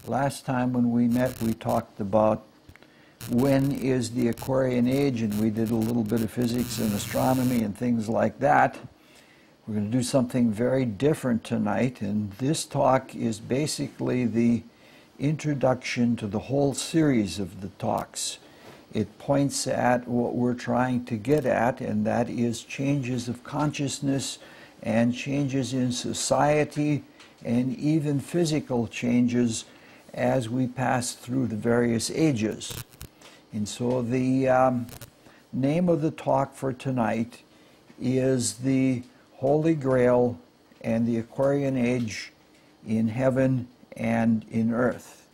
Last time when we met, we talked about when is the Aquarian Age, and we did a little bit of physics and astronomy and things like that. We're going to do something very different tonight, and this talk is basically the introduction to the whole series of the talks. It points at what we're trying to get at, and that is changes of consciousness and changes in society and even physical changes as we pass through the various ages. And so the name of the talk for tonight is the Holy Grail and the Aquarian Age in Heaven and in Earth.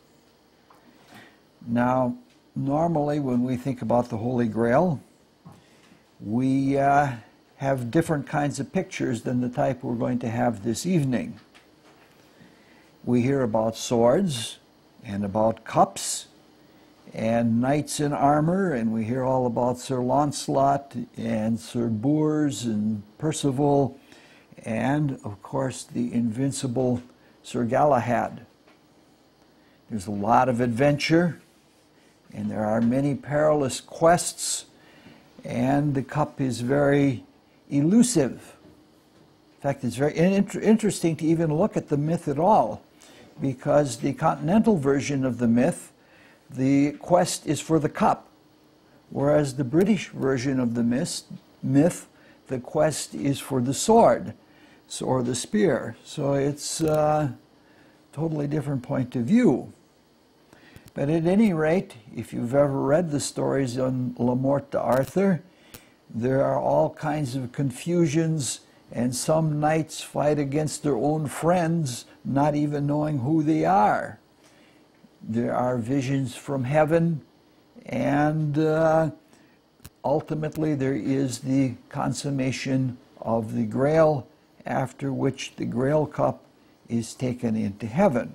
Now, normally when we think about the Holy Grail, we have different kinds of pictures than the type we're going to have this evening. We hear about swords and about cups and knights in armor, and we hear all about Sir Launcelot and Sir Bors and Percival, and of course the invincible Sir Galahad. There's a lot of adventure, and there are many perilous quests, and the cup is very elusive. In fact, it's very interesting to even look at the myth at all, because the continental version of the myth, the quest is for the cup, whereas the British version of the myth, the quest is for the sword or the spear. So it's a totally different point of view. But at any rate, if you've ever read the stories on La Morte d'Arthur, there are all kinds of confusions, and some knights fight against their own friends, not even knowing who they are. There are visions from heaven, and ultimately there is the consummation of the Grail, after which the Grail cup is taken into heaven.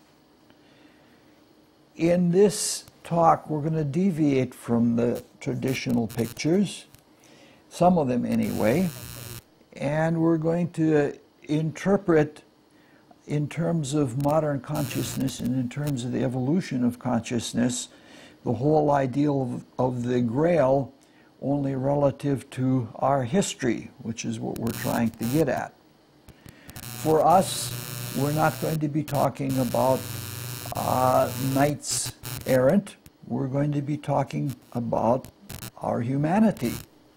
In this talk, we're going to deviate from the traditional pictures, some of them anyway, and we're going to interpret in terms of modern consciousness and in terms of the evolution of consciousness, the whole ideal of the Grail only relative to our history, which is what we're trying to get at. For us, we're not going to be talking about knights errant. We're going to be talking about our humanity,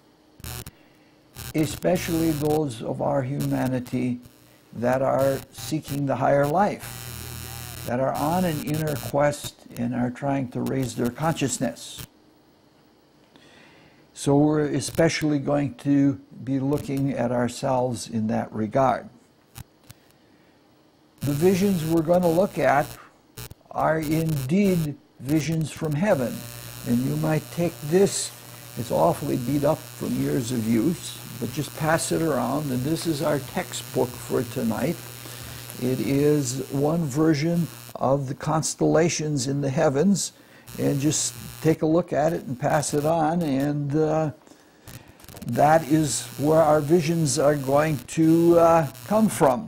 especially those of our humanity that are seeking the higher life, that are on an inner quest and are trying to raise their consciousness. So we're especially going to be looking at ourselves in that regard. The visions we're going to look at are indeed visions from heaven. And you might take this, it's awfully beat up from years of use, but just pass it around, and this is our textbook for tonight. It is one version of the constellations in the heavens, and just take a look at it and pass it on, and that is where our visions are going to come from.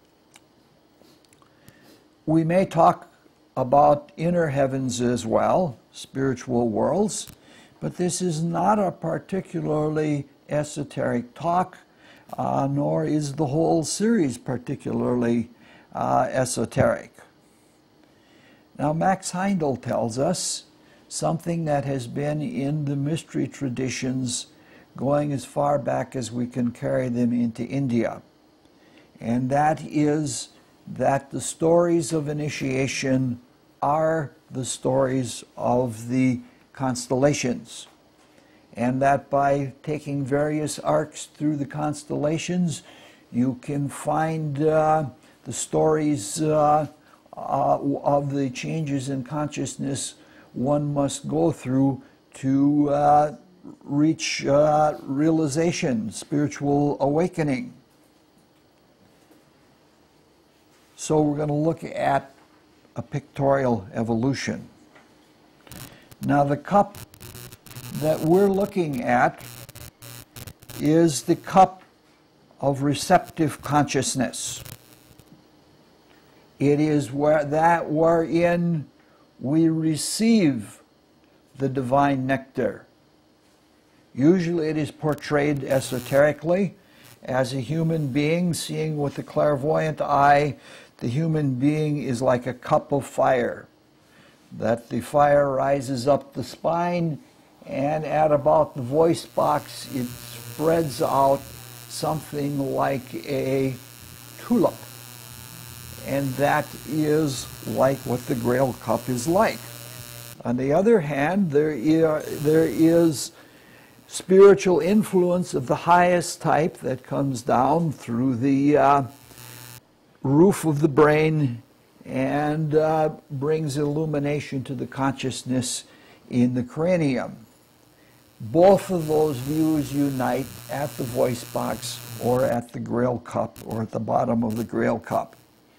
We may talk about inner heavens as well, spiritual worlds, but this is not a particularly esoteric talk, nor is the whole series particularly esoteric. Now, Max Heindel tells us something that has been in the mystery traditions going as far back as we can carry them into India, and that is that the stories of initiation are the stories of the constellations, and that by taking various arcs through the constellations, you can find the stories of the changes in consciousness one must go through to reach realization, spiritual awakening. So we're going to look at a pictorial evolution. Now, the cup that we're looking at is the cup of receptive consciousness. It is wherein we receive the divine nectar. Usually it is portrayed esoterically as a human being seeing with the clairvoyant eye. The human being is like a cup of fire, that the fire rises up the spine, and at about the voice box it spreads out something like a tulip. And that is like what the Grail cup is like. On the other hand, there is spiritual influence of the highest type that comes down through the roof of the brain and brings illumination to the consciousness in the cranium. Both of those views unite at the voice box or at the Grail cup or at the bottom of the Grail cup.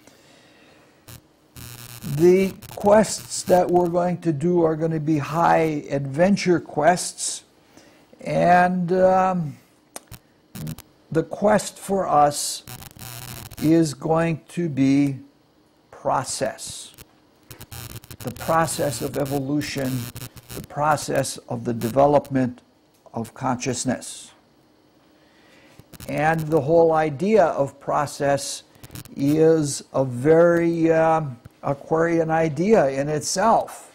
The quests that we're going to do are going to be high adventure quests, and the quest for us is going to be process. The process of evolution, the process of the development of consciousness. And the whole idea of process is a very Aquarian idea in itself.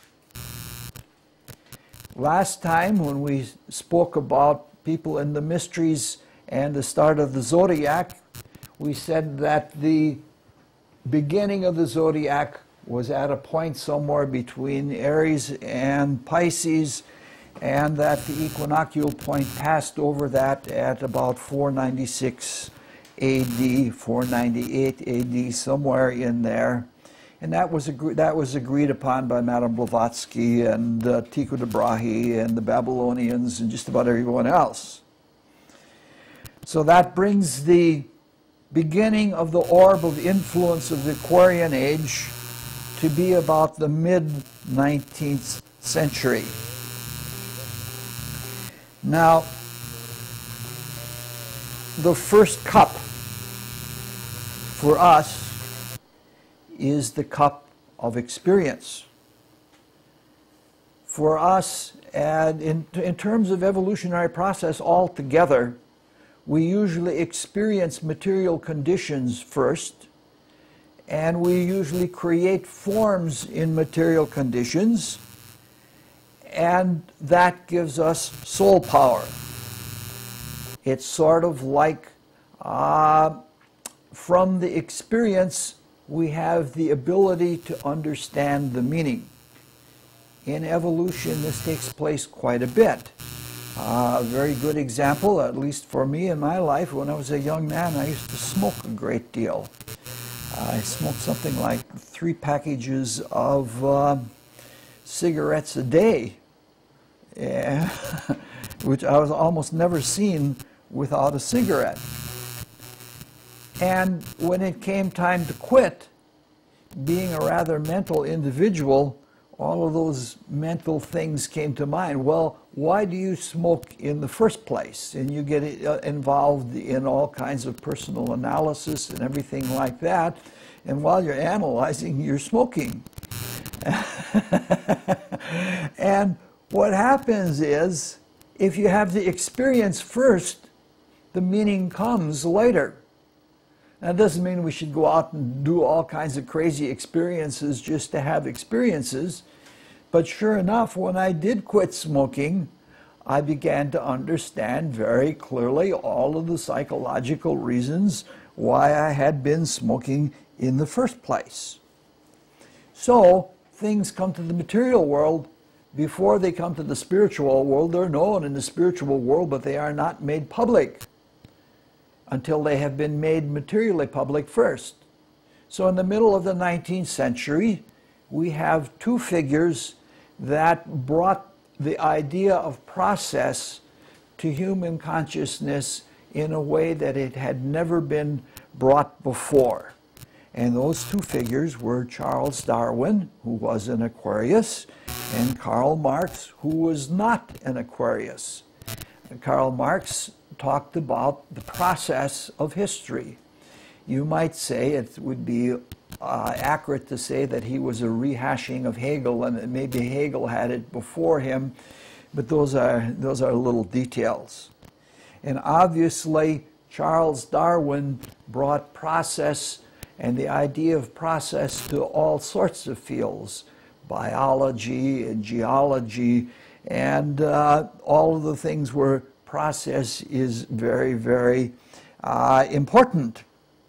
Last time when we spoke about people in the mysteries and the start of the zodiac, we said that the beginning of the zodiac was at a point somewhere between Aries and Pisces, and that the equinoctial point passed over that at about 496 AD, 498 AD, somewhere in there. And that was agreed upon by Madame Blavatsky and Tycho de Brahe and the Babylonians and just about everyone else. So that brings the beginning of the orb of influence of the Aquarian Age to be about the mid-19th century. Now, the first cup for us is the cup of experience. For us, and in terms of evolutionary process altogether, we usually experience material conditions first, and we usually create forms in material conditions, and that gives us soul power. It's sort of like from the experience we have the ability to understand the meaning. In evolution, this takes place quite a bit. A very good example, at least for me in my life, when I was a young man, I used to smoke a great deal. I smoked something like 3 packages of cigarettes a day, which I was almost never seen without a cigarette. And when it came time to quit, being a rather mental individual, all of those mental things came to mind. Well, why do you smoke in the first place? And you get involved in all kinds of personal analysis and everything like that. And while you're analyzing, you're smoking. And what happens is, if you have the experience first, the meaning comes later. That doesn't mean we should go out and do all kinds of crazy experiences just to have experiences. But sure enough, when I did quit smoking, I began to understand very clearly all of the psychological reasons why I had been smoking in the first place. So things come to the material world before they come to the spiritual world. They're known in the spiritual world, but they are not made public until they have been made materially public first. So in the middle of the 19th century, we have 2 figures that brought the idea of process to human consciousness in a way that it had never been brought before. And those 2 figures were Charles Darwin, who was an Aquarius, and Karl Marx, who was not an Aquarius. And Karl Marx talked about the process of history. You might say it would be accurate to say that he was a rehashing of Hegel, and that maybe Hegel had it before him, but those are little details. And obviously, Charles Darwin brought process and the idea of process to all sorts of fields, biology and geology, and all of the things where process is very, very important.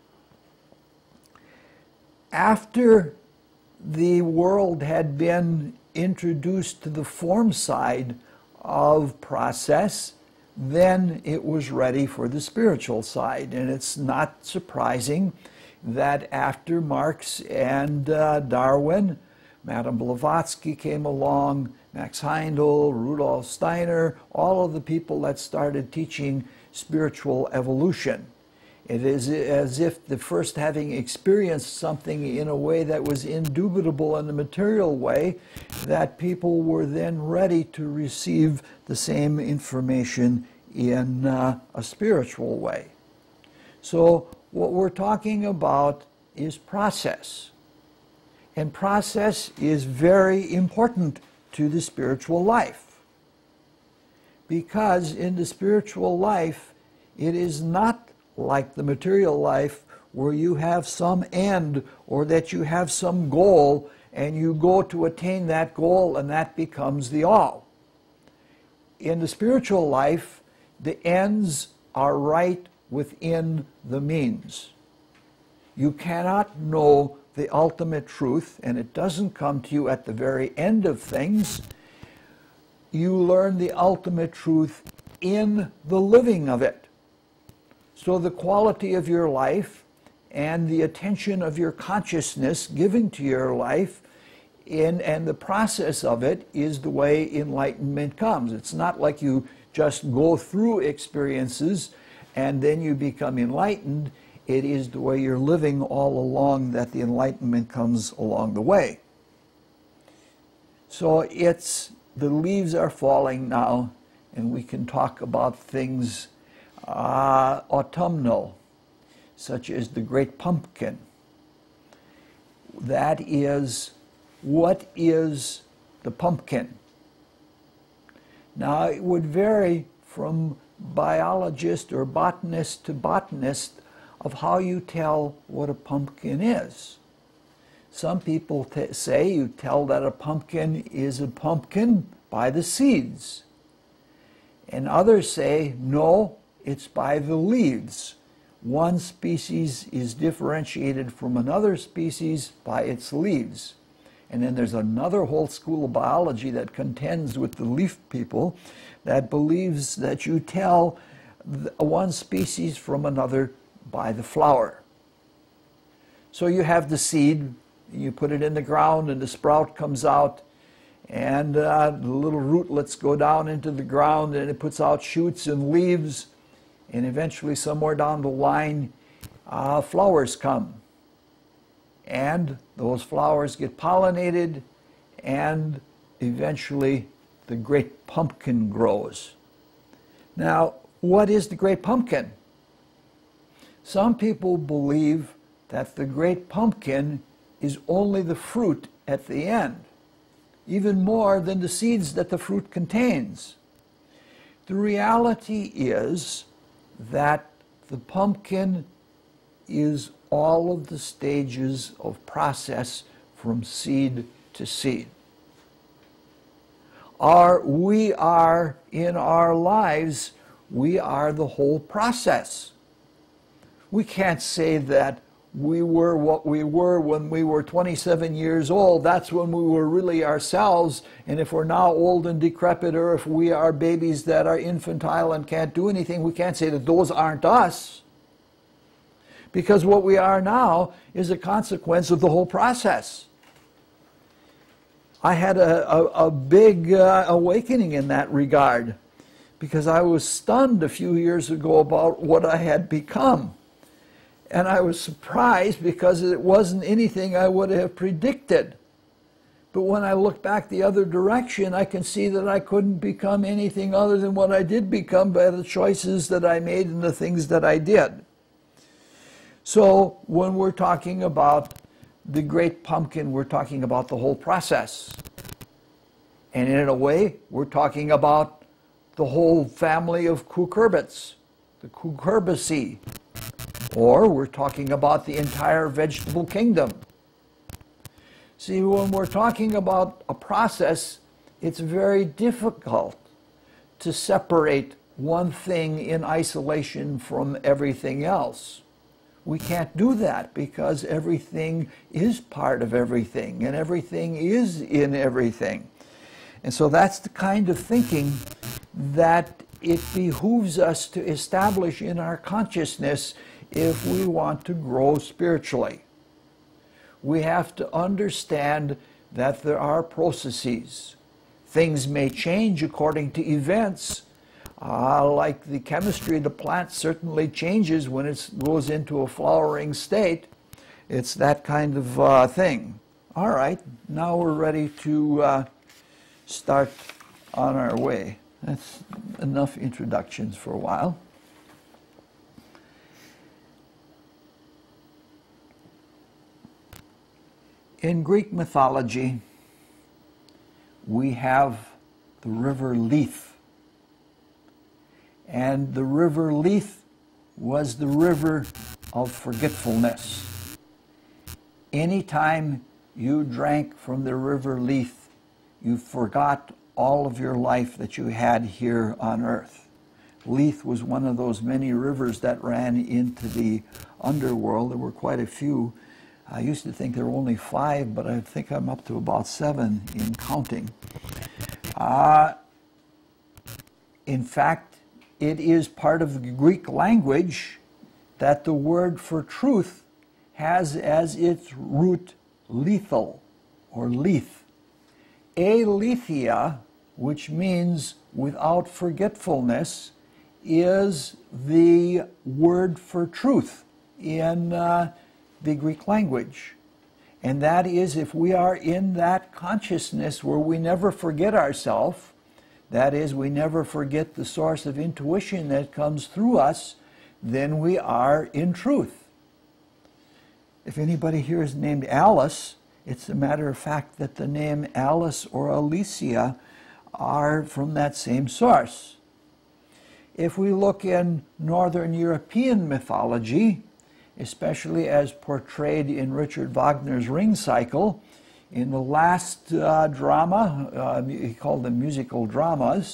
After the world had been introduced to the form side of process, then it was ready for the spiritual side. And it's not surprising that after Marx and Darwin, Madame Blavatsky came along, Max Heindel, Rudolf Steiner, all of the people that started teaching spiritual evolution. It is as if the first having experienced something in a way that was indubitable in the material way, that people were then ready to receive the same information in a spiritual way. So what we're talking about is process. And process is very important to the spiritual life. Because in the spiritual life, it is not like the material life where you have some end or that you have some goal and you go to attain that goal and that becomes the all. In the spiritual life, the ends are right within the means. You cannot know the ultimate truth, and it doesn't come to you at the very end of things. You learn the ultimate truth in the living of it. So the quality of your life and the attention of your consciousness given to your life and the process of it is the way enlightenment comes. It's not like you just go through experiences and then you become enlightened. It is the way you're living all along that the enlightenment comes along the way. So the leaves are falling now, and we can talk about things autumnal, such as the great pumpkin. That is, what is the pumpkin? Now, it would vary from biologist or botanist to botanist of how you tell what a pumpkin is. Some people say you tell that a pumpkin is a pumpkin by the seeds. And others say, no, it's by the leaves. One species is differentiated from another species by its leaves. And then there's another whole school of biology that contends with the leaf people that believes that you tell one species from another by the flower. So you have the seed, you put it in the ground and the sprout comes out, and the little rootlets go down into the ground and it puts out shoots and leaves, and eventually somewhere down the line flowers come. And those flowers get pollinated, and eventually the great pumpkin grows. Now, what is the great pumpkin? Some people believe that the great pumpkin is only the fruit at the end, even more than the seeds that the fruit contains. The reality is that the pumpkin is all of the stages of process from seed to seed. We are, in our lives, we are the whole process. We can't say that we were what we were when we were 27 years old. That's when we were really ourselves. And if we're now old and decrepit, or if we are babies that are infantile and can't do anything, we can't say that those aren't us. Because what we are now is a consequence of the whole process. I had a big awakening in that regard, because I was stunned a few years ago about what I had become. And I was surprised because it wasn't anything I would have predicted. But when I look back the other direction, I can see that I couldn't become anything other than what I did become by the choices that I made and the things that I did. So when we're talking about the great pumpkin, we're talking about the whole process. And in a way, we're talking about the whole family of cucurbits, the cucurbiceae. Or we're talking about the entire vegetable kingdom. See, when we're talking about a process, it's very difficult to separate one thing in isolation from everything else. We can't do that because everything is part of everything and everything is in everything. And so that's the kind of thinking that it behooves us to establish in our consciousness if we want to grow spiritually. We have to understand that there are processes. Things may change according to events, like the chemistry of the plant certainly changes when it goes into a flowering state. It's that kind of thing. All right, now we're ready to start on our way. That's enough introductions for a while. In Greek mythology, we have the river Lethe. And the river Lethe was the river of forgetfulness. Anytime you drank from the river Lethe, you forgot all of your life that you had here on earth. Lethe was one of those many rivers that ran into the underworld. There were quite a few. I used to think there were only 5, but I think I'm up to about 7 in counting. In fact, it is part of the Greek language that the word for truth has as its root lethal or lethe. Aletheia, which means without forgetfulness, is the word for truth in the Greek language. And that is, if we are in that consciousness where we never forget ourselves, that is, we never forget the source of intuition that comes through us, then we are in truth. If anybody here is named Alice, it's a matter of fact that the name Alice or Alicia are from that same source. If we look in Northern European mythology, especially as portrayed in Richard Wagner's Ring Cycle, in the last drama, he called them musical dramas,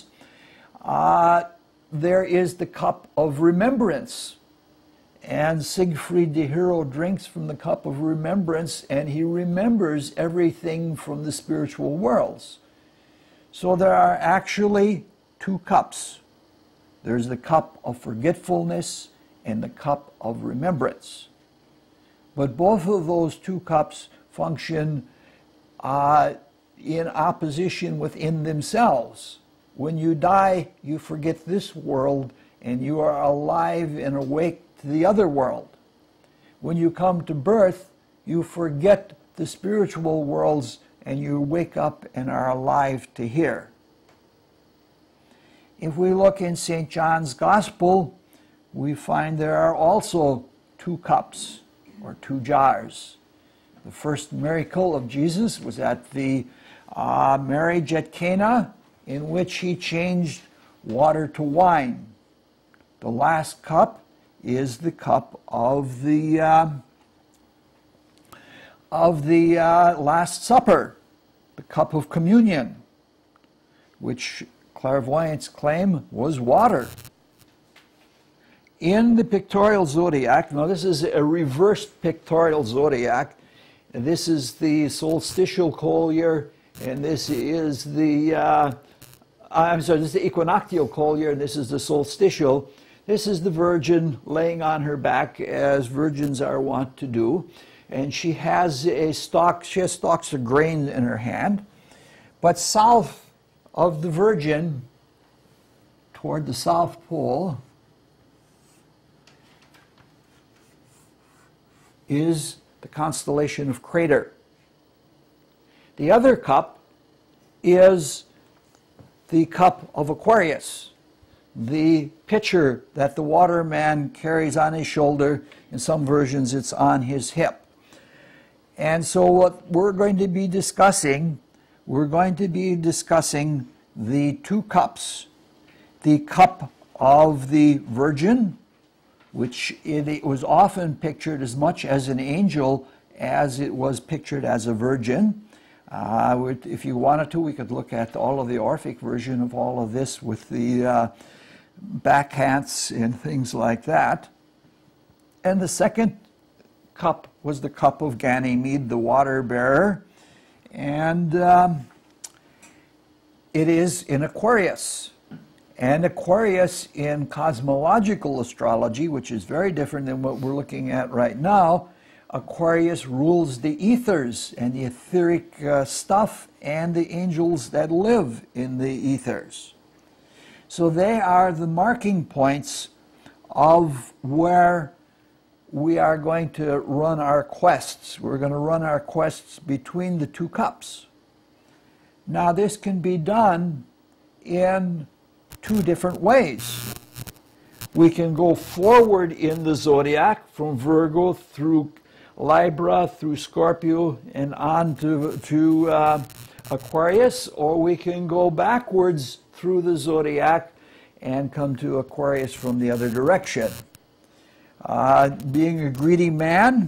there is the cup of remembrance. And Siegfried the hero drinks from the cup of remembrance, and he remembers everything from the spiritual worlds. So there are actually 2 cups. There's the cup of forgetfulness and the cup of remembrance. But both of those 2 cups function in opposition within themselves. When you die, you forget this world and you are alive and awake to the other world. When you come to birth, you forget the spiritual worlds and you wake up and are alive to here. If we look in St. John's Gospel, we find there are also 2 cups or 2 jars. The first miracle of Jesus was at the marriage at Cana, in which he changed water to wine. The last cup is the cup of the Last Supper, the cup of communion, which clairvoyants claim was water. In the pictorial zodiac, now this is a reversed pictorial zodiac. This is the solstitial collier, and this is the, this is the equinoctial collier, and this is the solstitial. This is the Virgin laying on her back, as virgins are wont to do. And she has a stalk, she has stalks of grain in her hand. But south of the Virgin, toward the South Pole, is the constellation of Crater. The other cup is the cup of Aquarius, the pitcher that the waterman carries on his shoulder. In some versions it's on his hip. And so what we're going to be discussing, the two cups. The cup of the Virgin, which it was often pictured as much as an angel as it was pictured as a virgin. If you wanted to, we could look at all of the Orphic version of all of this with the backhands and things like that. And the second cup was the cup of Ganymede, the water bearer. And it is in Aquarius. And Aquarius in cosmological astrology, which is very different than what we're looking at right now, Aquarius rules the ethers and the etheric stuff and the angels that live in the ethers. So they are the marking points of where we are going to run our quests. We're going to run our quests between the two cups. Now this can be done in two different ways. We can go forward in the zodiac from Virgo through Libra, through Scorpio, and on to Aquarius, or we can go backwards through the zodiac and come to Aquarius from the other direction. Being a greedy man,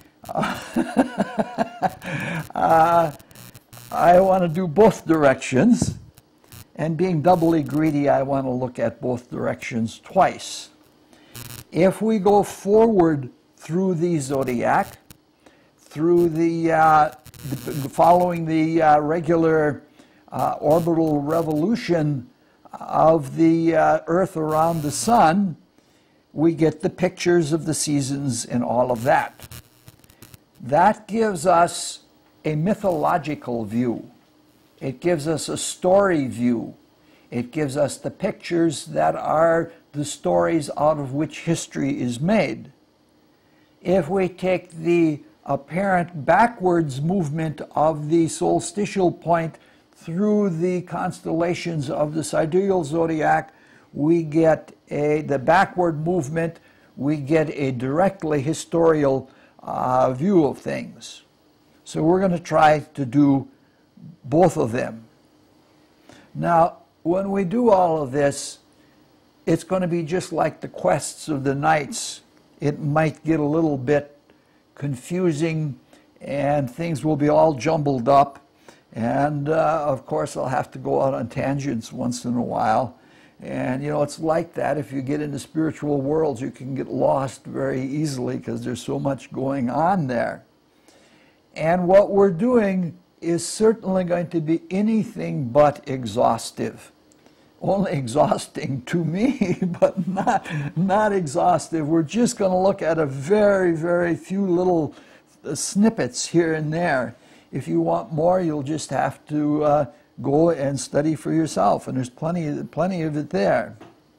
I want to do both directions. And being doubly greedy, I want to look at both directions twice. If we go forward through the zodiac, through following the regular orbital revolution of the Earth around the Sun, we get the pictures of the seasons and all of that. That gives us a mythological view. It gives us a story view. It gives us the pictures that are the stories out of which history is made. If we take the apparent backwards movement of the solstitial point through the constellations of the sidereal zodiac, we get the backward movement, we get a directly historical view of things. So we're going to try to do both of them. Now, when we do all of this, it's going to be just like the quests of the knights. It might get a little bit confusing and things will be all jumbled up. And of course, I'll have to go out on tangents once in a while. And you know, it's like that. If you get into spiritual worlds, you can get lost very easily because there's so much going on there. And what we're doing is certainly going to be anything but exhaustive. Only exhausting to me, but not exhaustive. We're just going to look at a very, very few little snippets here and there. If you want more, you'll just have to go and study for yourself, and there's plenty of it there.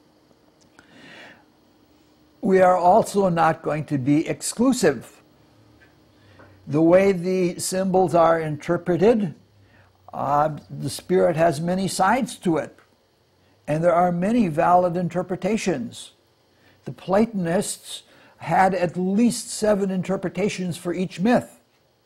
We are also not going to be exclusive. The way the symbols are interpreted, the Spirit has many sides to it, and there are many valid interpretations. The Platonists had at least 7 interpretations for each myth,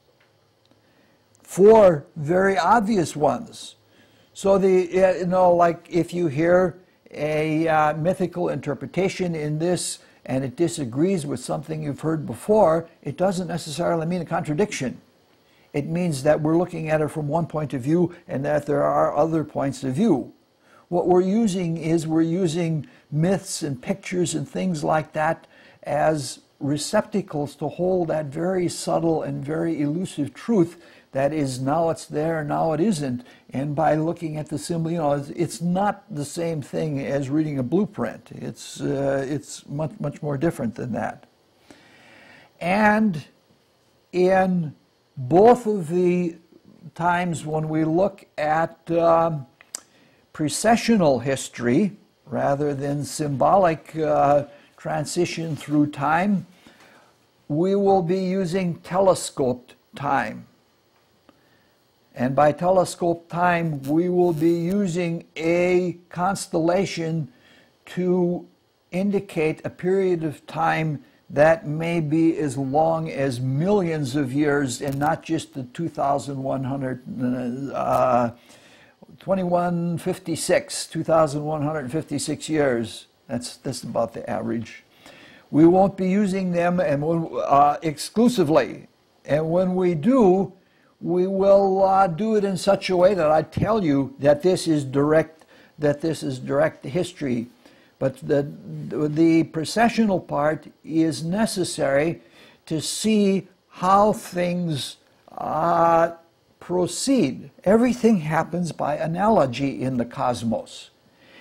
4 very obvious ones. So like if you hear a mythical interpretation in this and it disagrees with something you've heard before, it doesn't necessarily mean a contradiction. It means that we're looking at it from one point of view and that there are other points of view. What we're using is myths and pictures and things like that as receptacles to hold that very subtle and very elusive truth that is, now it's there, now it isn't. And by looking at the symbol, you know, it's not the same thing as reading a blueprint. It's much more different than that. And in both of the times when we look at precessional history rather than symbolic transition through time, we will be using telescoped time. And by telescope time, we will be using a constellation to indicate a period of time that may be as long as millions of years, and not just the 2156 years. That's about the average. We won't be using them exclusively, and when we do, we will do it in such a way that I tell you that this is direct history. But the processional part is necessary to see how things proceed. Everything happens by analogy in the cosmos.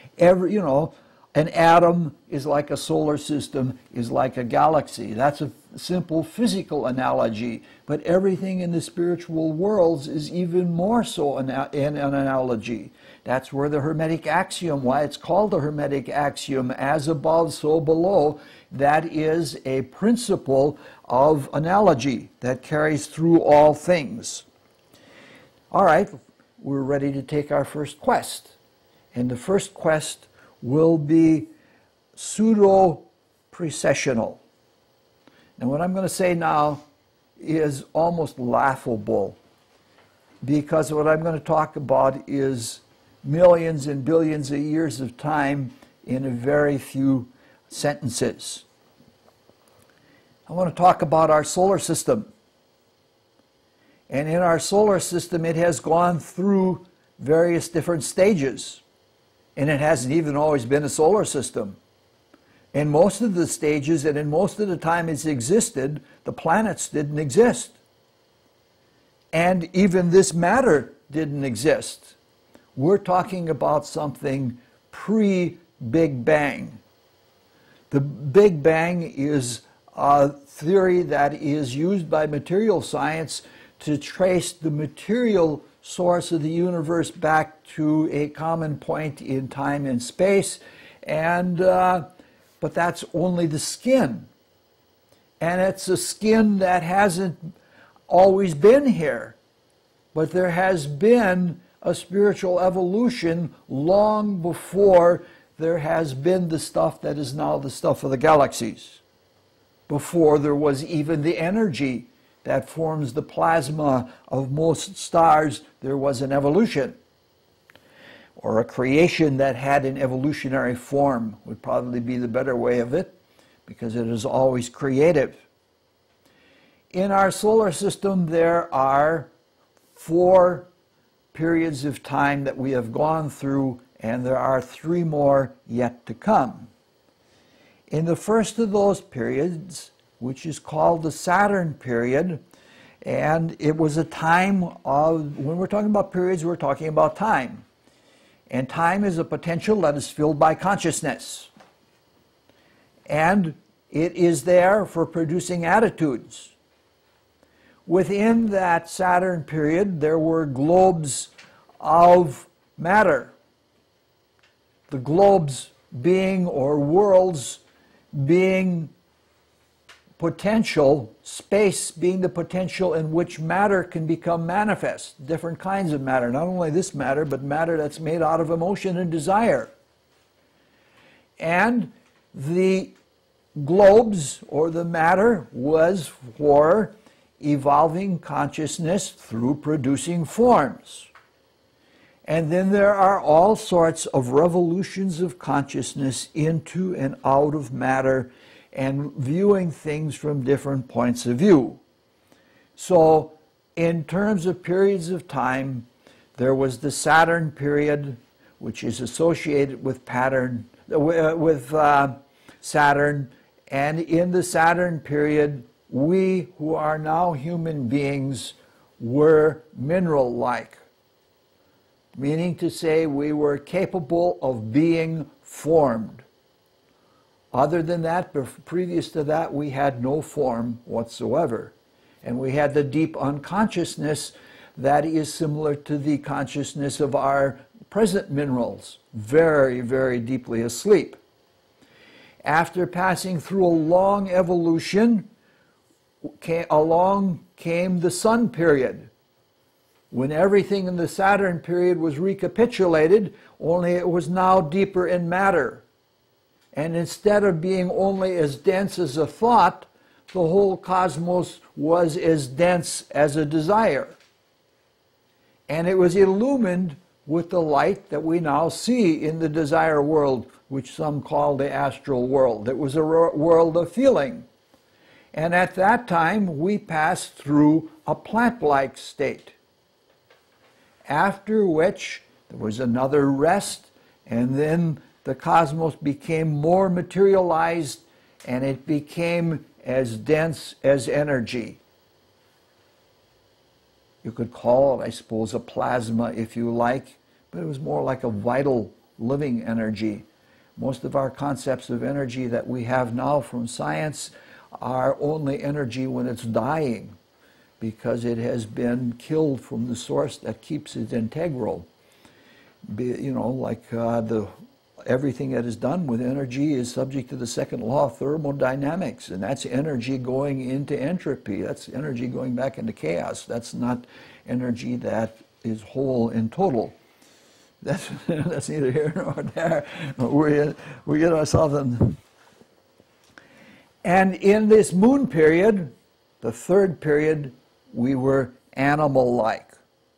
An atom is like a solar system, is like a galaxy. That's a simple physical analogy. But everything in the spiritual worlds is even more so in an analogy. That's where the Hermetic axiom, why it's called the Hermetic axiom, as above, so below, that is a principle of analogy that carries through all things. All right, we're ready to take our first quest. And the first quest will be pseudo-precessional. Now, what I'm going to say now is almost laughable, because what I'm going to talk about is millions and billions of years of time in a very few sentences. I want to talk about our solar system. And in our solar system, it has gone through various different stages. And it hasn't even always been a solar system. In most of the stages and in most of the time it's existed, the planets didn't exist. And even this matter didn't exist. We're talking about something pre-Big Bang. The Big Bang is a theory that is used by material science to trace the material source of the universe back to a common point in time and space, but that's only the skin. And it's a skin that hasn't always been here, but there has been a spiritual evolution long before there has been the stuff that is now the stuff of the galaxies, before there was even the energy that forms the plasma of most stars. There was an evolution, or a creation that had an evolutionary form would probably be the better way of it, because it is always creative. In our solar system, there are 4 periods of time that we have gone through, and there are 3 more yet to come. In the first of those periods, which is called the Saturn period, and it was a time of, when we're talking about periods, we're talking about time. And time is a potential that is filled by consciousness. And it is there for producing attitudes. Within that Saturn period, there were globes of matter. The globes being, or worlds being, potential, space being the potential in which matter can become manifest. Different kinds of matter, not only this matter, but matter that's made out of emotion and desire. And the globes, or the matter, was for evolving consciousness through producing forms. And then there are all sorts of revolutions of consciousness into and out of matter, and viewing things from different points of view. So, in terms of periods of time, there was the Saturn period, which is associated with Saturn, and in the Saturn period, we who are now human beings were mineral-like, meaning to say we were capable of being formed. Other than that, previous to that, we had no form whatsoever. And we had the deep unconsciousness that is similar to the consciousness of our present minerals, very, very deeply asleep. After passing through a long evolution, along came the Sun period, when everything in the Saturn period was recapitulated, only it was now deeper in matter. And instead of being only as dense as a thought, the whole cosmos was as dense as a desire. And it was illumined with the light that we now see in the desire world, which some call the astral world. It was a world of feeling. And at that time, we passed through a plant-like state, after which there was another rest, and then the cosmos became more materialized, and it became as dense as energy. You could call it, I suppose, a plasma if you like, but it was more like a vital, living energy. Most of our concepts of energy that we have now from science are only energy when it's dying, because it has been killed from the source that keeps it integral. You know, like everything that is done with energy is subject to the second law of thermodynamics, and that's energy going into entropy. That's energy going back into chaos. That's not energy that is whole and total. That's neither here nor there. We get ourselves in. And in this moon period, the third period, we were animal-like.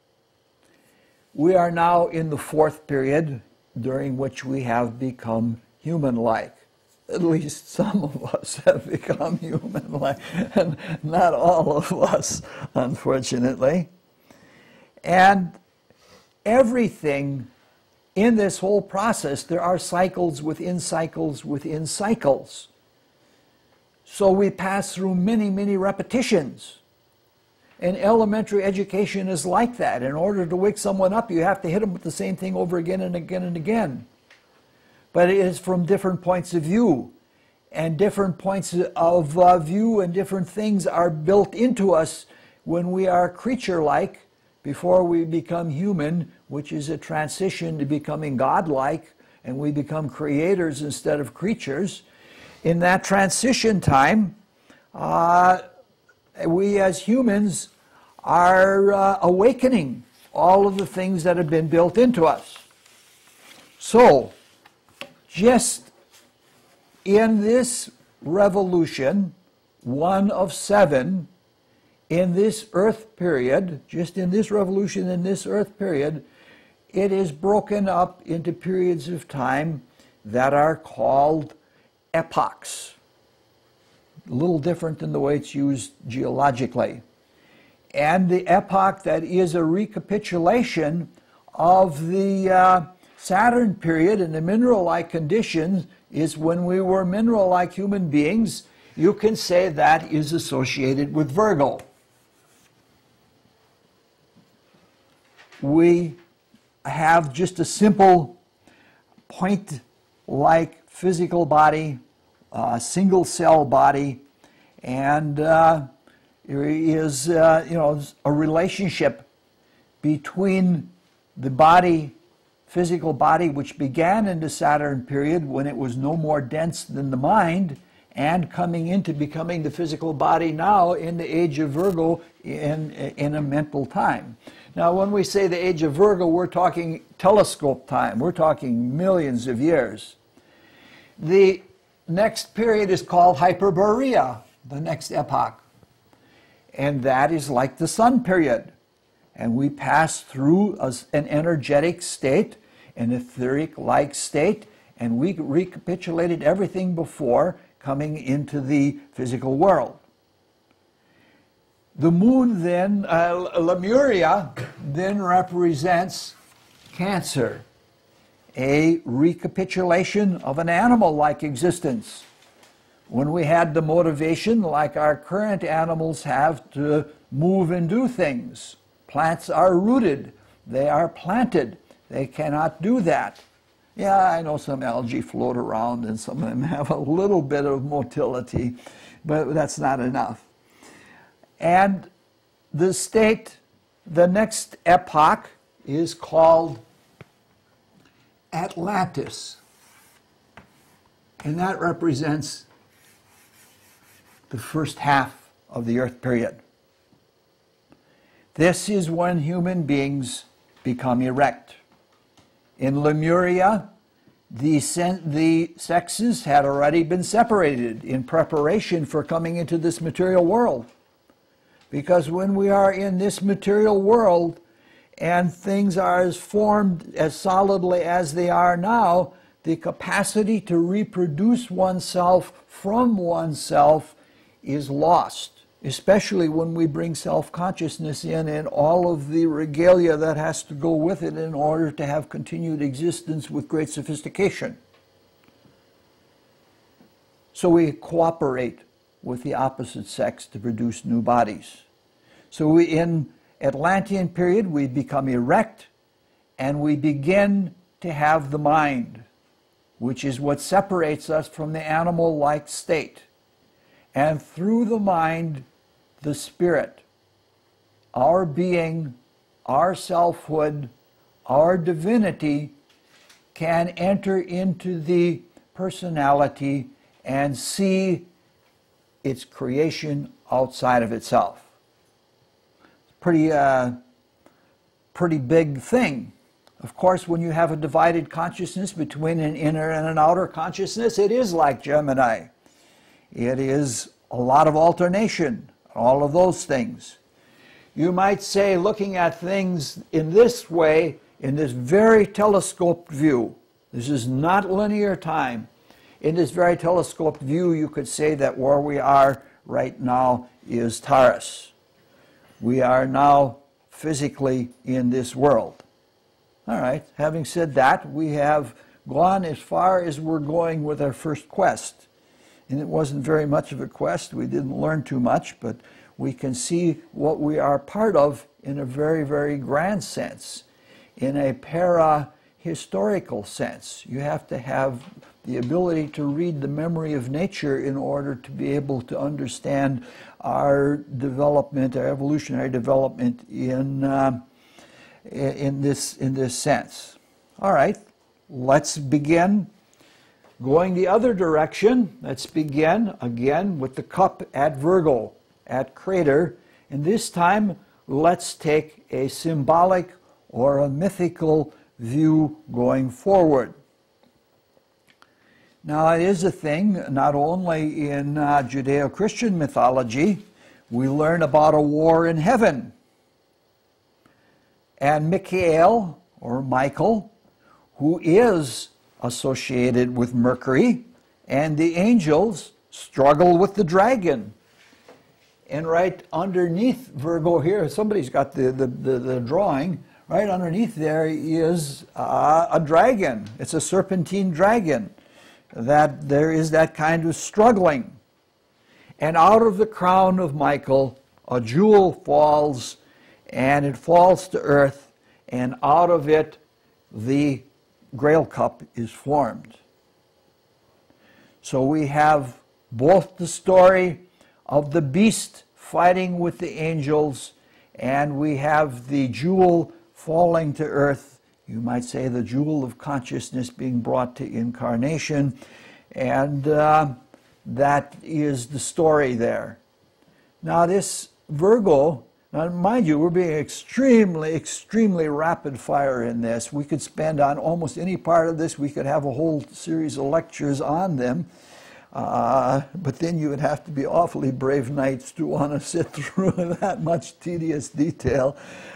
We are now in the fourth period, during which we have become human-like. At least some of us have become human-like, and not all of us, unfortunately. And everything in this whole process, there are cycles within cycles within cycles. So we pass through many, many repetitions. And elementary education is like that. In order to wake someone up, you have to hit them with the same thing over again and again and again. But it is from different points of view. And different points of view and different things are built into us when we are creature-like, before we become human, which is a transition to becoming godlike, and we become creators instead of creatures. In that transition time, we as humans are awakening all of the things that have been built into us. So, just in this revolution, 1 of 7, in this earth period, just in this revolution in this earth period, it is broken up into periods of time that are called epochs. A little different than the way it's used geologically. And the epoch that is a recapitulation of the Saturn period and the mineral-like conditions is when we were mineral-like human beings. You can say that is associated with Virgo. We have just a simple point-like physical body, single cell body, and there is a relationship between the body, physical body, which began in the Saturn period when it was no more dense than the mind, and coming into becoming the physical body now in the age of Virgo in a mental time. Now, when we say the age of Virgo, we're talking telescope time. We're talking millions of years. The next period is called Hyperborea, the next epoch. And that is like the sun period. And we pass through an energetic state, an etheric-like state, and we recapitulated everything before coming into the physical world. The moon then, Lemuria, then represents Cancer, a recapitulation of an animal-like existence. When we had the motivation, like our current animals have, to move and do things. Plants are rooted, they are planted, they cannot do that. Yeah, I know some algae float around and some of them have a little bit of motility, but that's not enough. And the state, the next epoch, is called Atlantis. And that represents the first half of the Earth period. This is when human beings become erect. In Lemuria, the sexes had already been separated in preparation for coming into this material world. Because when we are in this material world and things are as formed as solidly as they are now, the capacity to reproduce oneself from oneself is lost, especially when we bring self-consciousness in and all of the regalia that has to go with it in order to have continued existence with great sophistication. So we cooperate with the opposite sex to produce new bodies. So in Atlantean period, we become erect and we begin to have the mind, which is what separates us from the animal-like state. And through the mind, the spirit, our being, our selfhood, our divinity can enter into the personality and see its creation outside of itself. Pretty big thing. Of course, when you have a divided consciousness between an inner and an outer consciousness, it is like Gemini. It is a lot of alternation, all of those things. You might say, looking at things in this way, in this very telescoped view, this is not linear time. In this very telescoped view, you could say that where we are right now is Taurus. We are now physically in this world. All right, having said that, we have gone as far as we're going with our first quest. And it wasn't very much of a quest. We didn't learn too much, but we can see what we are part of in a very, very grand sense. In a para-historical sense, you have to have the ability to read the memory of nature in order to be able to understand our development, our evolutionary development in this sense. All right, let's begin going the other direction. Let's begin again with the cup at Virgo, at Crater. And this time, let's take a symbolic or a mythical view going forward. Now, it is a thing, not only in Judeo-Christian mythology, we learn about a war in heaven. And Michael, or Michael, who is associated with Mercury, and the angels struggle with the dragon. And right underneath Virgo here, somebody's got the drawing, right underneath there is a dragon. It's a serpentine dragon. That there is that kind of struggling. And out of the crown of Michael, a jewel falls, and it falls to earth, and out of it, the Grail cup is formed. So we have both the story of the beast fighting with the angels, and we have the jewel falling to earth. You might say the jewel of consciousness being brought to incarnation, and that is the story there. Now this Virgo, now mind you, we're being extremely, extremely rapid fire in this. We could spend on almost any part of this, we could have a whole series of lectures on them, but then you would have to be awfully brave knights to want to sit through that much tedious detail.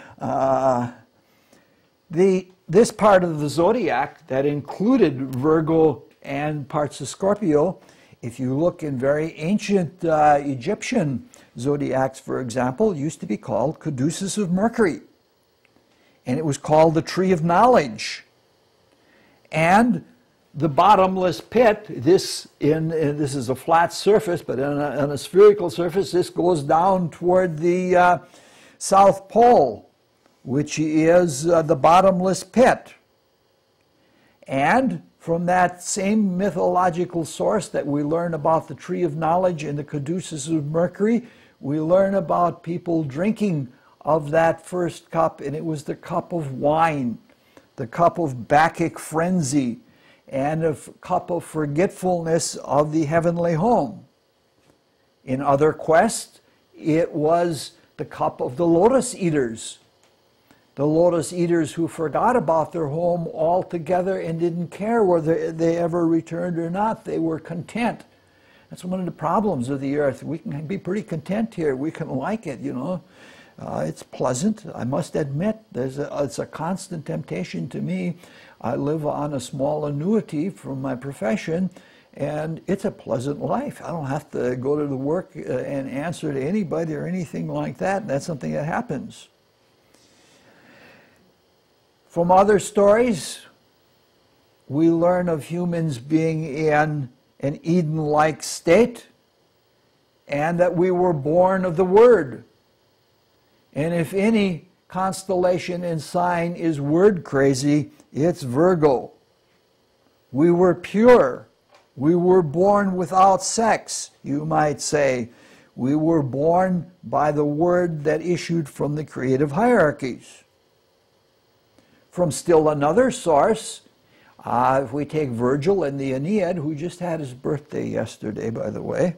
This part of the zodiac that included Virgo and parts of Scorpio, if you look in very ancient Egyptian zodiacs, for example, used to be called caduceus of Mercury. And it was called the tree of knowledge. And the bottomless pit, this is a flat surface, but on a spherical surface, this goes down toward the South Pole, which is the bottomless pit. And from that same mythological source that we learn about the tree of knowledge and the caduceus of Mercury, we learn about people drinking of that first cup, and it was the cup of wine, the cup of Bacchic frenzy, and a cup of forgetfulness of the heavenly home. In other quests, it was the cup of the lotus eaters, The lotus eaters who forgot about their home altogether and didn't care whether they ever returned or not. They were content. That's one of the problems of the earth. We can be pretty content here. We can like it, you know. It's pleasant. I must admit, it's a constant temptation to me. I live on a small annuity from my profession, and it's a pleasant life. I don't have to go to the work and answer to anybody or anything like that. That's something that happens. From other stories, we learn of humans being in an Eden-like state, and that we were born of the Word. And if any constellation and sign is word crazy, it's Virgo. We were pure. We were born without sex, you might say. We were born by the word that issued from the creative hierarchies. From still another source, if we take Virgil in the Aeneid, who just had his birthday yesterday, by the way,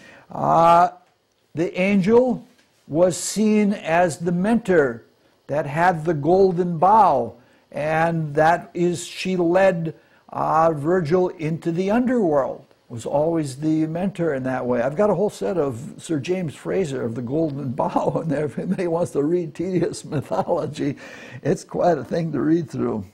the angel was seen as the mentor that had the golden bow, and that is, she led Virgil into the underworld, was always the mentor in that way. I've got a whole set of Sir James Fraser of the Golden Bow in there. If anybody wants to read tedious mythology, it's quite a thing to read through.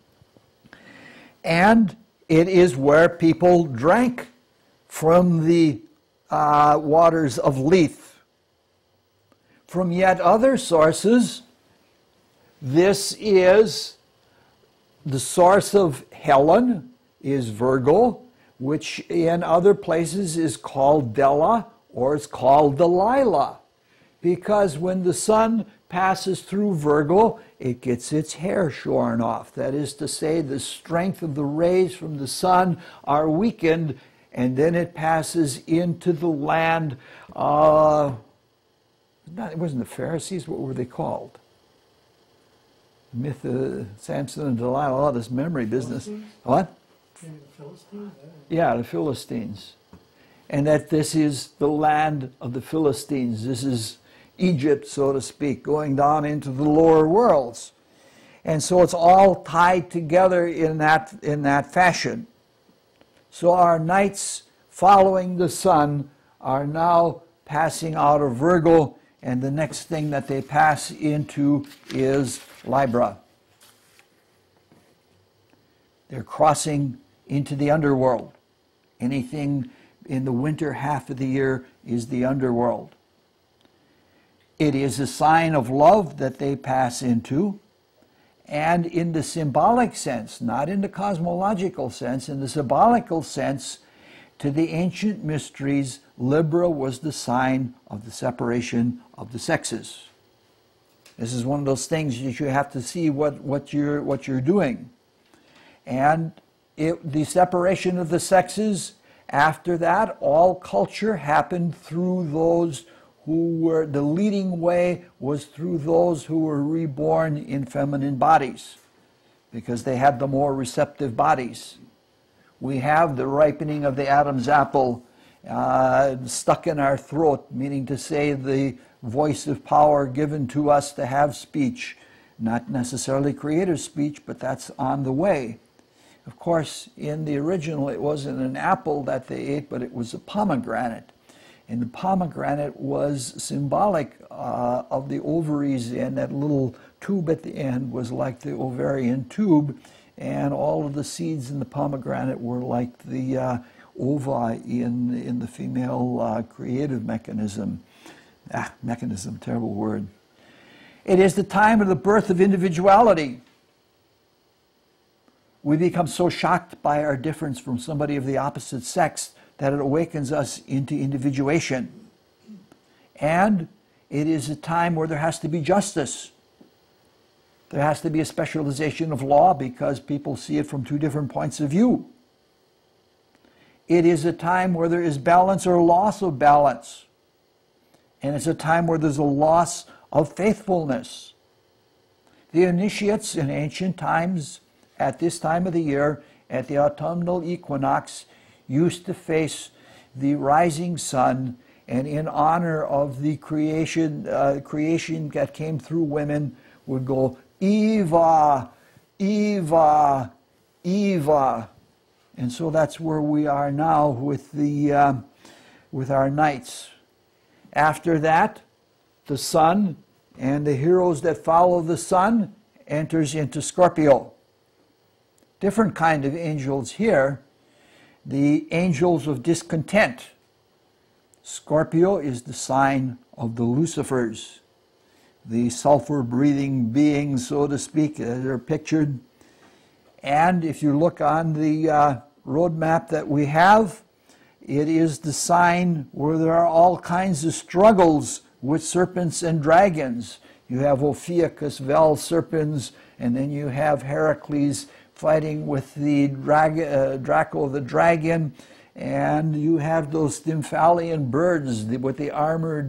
And it is where people drank from the waters of Lethe. From yet other sources, this is the source of Helen, is Virgo, which in other places is called Della, or it's called Delilah, because when the sun passes through Virgo, it gets its hair shorn off. That is to say, the strength of the rays from the sun are weakened, and then it passes into the land. It wasn't the Pharisees. What were they called? The myth of Samson and Delilah. All this memory business. Philistines? What? The Philistines? Yeah, the Philistines. And that this is the land of the Philistines. This is Egypt, so to speak, going down into the lower worlds. And so it's all tied together in that fashion. So our nights following the sun are now passing out of Virgo, and the next thing that they pass into is Libra. They're crossing into the underworld. Anything in the winter half of the year is the underworld. It is a sign of love that they pass into, and in the symbolic sense, not in the cosmological sense, in the symbolical sense, to the ancient mysteries, Libra was the sign of the separation of the sexes. This is one of those things that you have to see what you're doing. And the separation of the sexes, after that, all culture happened through those who were, the leading way was through those who were reborn in feminine bodies, because they had the more receptive bodies. We have the ripening of the Adam's apple stuck in our throat, meaning to say the voice of power given to us to have speech, not necessarily creative speech, but that's on the way. Of course, in the original, it wasn't an apple that they ate, but it was a pomegranate. And the pomegranate was symbolic of the ovaries, and that little tube at the end was like the ovarian tube, and all of the seeds in the pomegranate were like the ova in the female creative mechanism. Mechanism, terrible word. It is the time of the birth of individuality. We become so shocked by our difference from somebody of the opposite sex that it awakens us into individuation. And it is a time where there has to be justice. There has to be a specialization of law because people see it from two different points of view. It is a time where there is balance or loss of balance. And it's a time where there's a loss of faithfulness. The initiates in ancient times, at this time of the year, at the autumnal equinox, used to face the rising sun, and in honor of the creation that came through women, would go Eva, Eva, Eva. And so that's where we are now with our knights. After that, the sun and the heroes that follow the sun enters into Scorpio. Different kind of angels here. The angels of discontent. Scorpio is the sign of the Lucifers, the sulfur-breathing beings, so to speak, that are pictured. And if you look on the road map that we have, it is the sign where there are all kinds of struggles with serpents and dragons. You have Ophiuchus, Vel serpents, and then you have Heracles fighting with the Draco the dragon, and you have those Stymphalian birds with the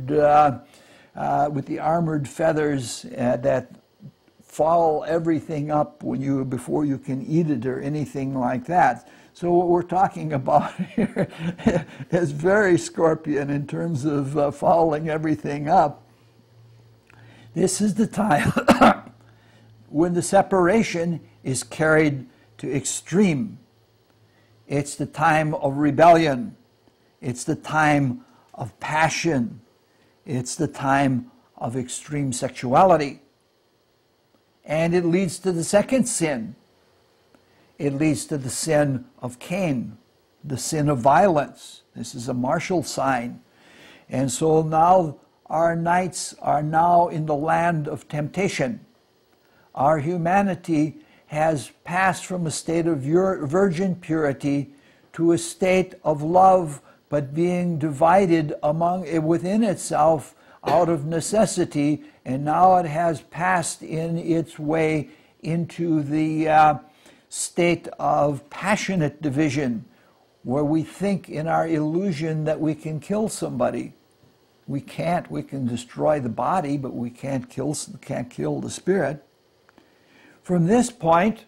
armored feathers that foul everything up before you can eat it or anything like that. So what we're talking about here is very Scorpion in terms of fouling everything up. This is the time when the separation is carried to extreme. It's the time of rebellion. It's the time of passion. It's the time of extreme sexuality. And it leads to the second sin. It leads to the sin of Cain, the sin of violence. This is a martial sign. And so now our knights are now in the land of temptation. Our humanity has passed from a state of virgin purity to a state of love, but being divided within itself out of necessity, and now it has passed in its way into the state of passionate division, where we think in our illusion that we can kill somebody. We can't. We can destroy the body, but we can't kill the spirit. From this point,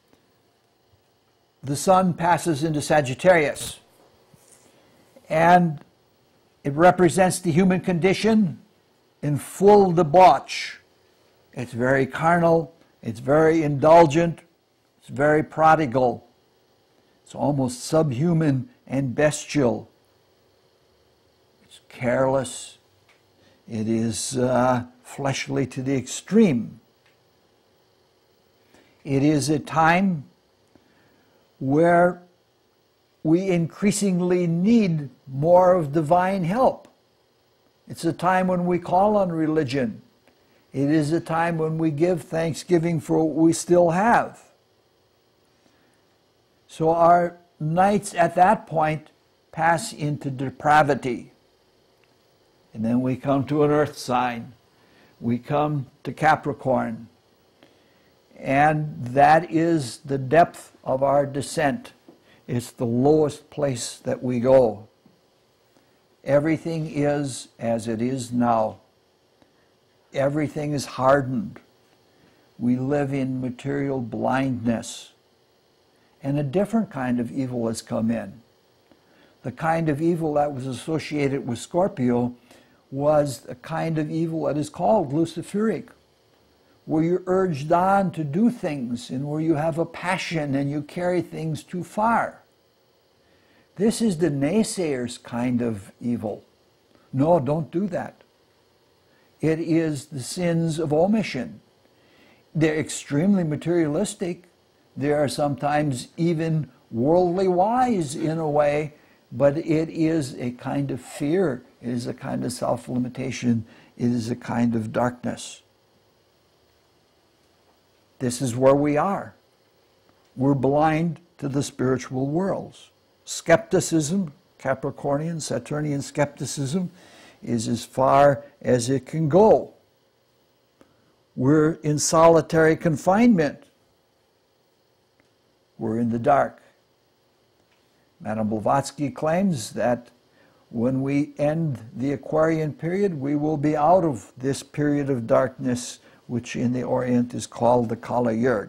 the sun passes into Sagittarius, and it represents the human condition in full debauch. It's very carnal, it's very indulgent, it's very prodigal. It's almost subhuman and bestial. It's careless. It is fleshly to the extreme. It is a time where we increasingly need more of divine help. It's a time when we call on religion. It is a time when we give thanksgiving for what we still have. So our knights at that point pass into depravity. And then we come to an earth sign. We come to Capricorn. And that is the depth of our descent. It's the lowest place that we go. Everything is as it is now. Everything is hardened. We live in material blindness. And a different kind of evil has come in. The kind of evil that was associated with Scorpio was a kind of evil that is called Luciferic, where you're urged on to do things and where you have a passion and you carry things too far. This is the naysayer's kind of evil. No, don't do that. It is the sins of omission. They're extremely materialistic. They are sometimes even worldly wise in a way, but it is a kind of fear. It is a kind of self-limitation. It is a kind of darkness. This is where we are. We're blind to the spiritual worlds. Skepticism, Capricornian, Saturnian skepticism, is as far as it can go. We're in solitary confinement. We're in the dark. Madame Blavatsky claims that when we end the Aquarian period, we will be out of this period of darkness, which in the Orient is called the Kala Yurg.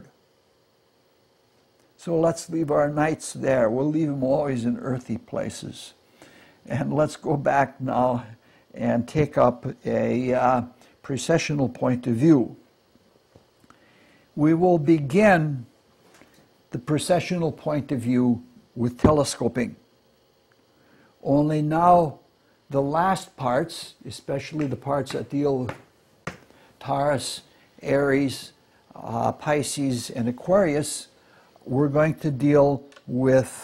So let's leave our knights there. We'll leave them always in earthy places. And let's go back now and take up a precessional point of view. We will begin the processional point of view with telescoping. Only now the last parts, especially the parts that deal with Taurus, Aries, Pisces, and Aquarius, we're going to deal with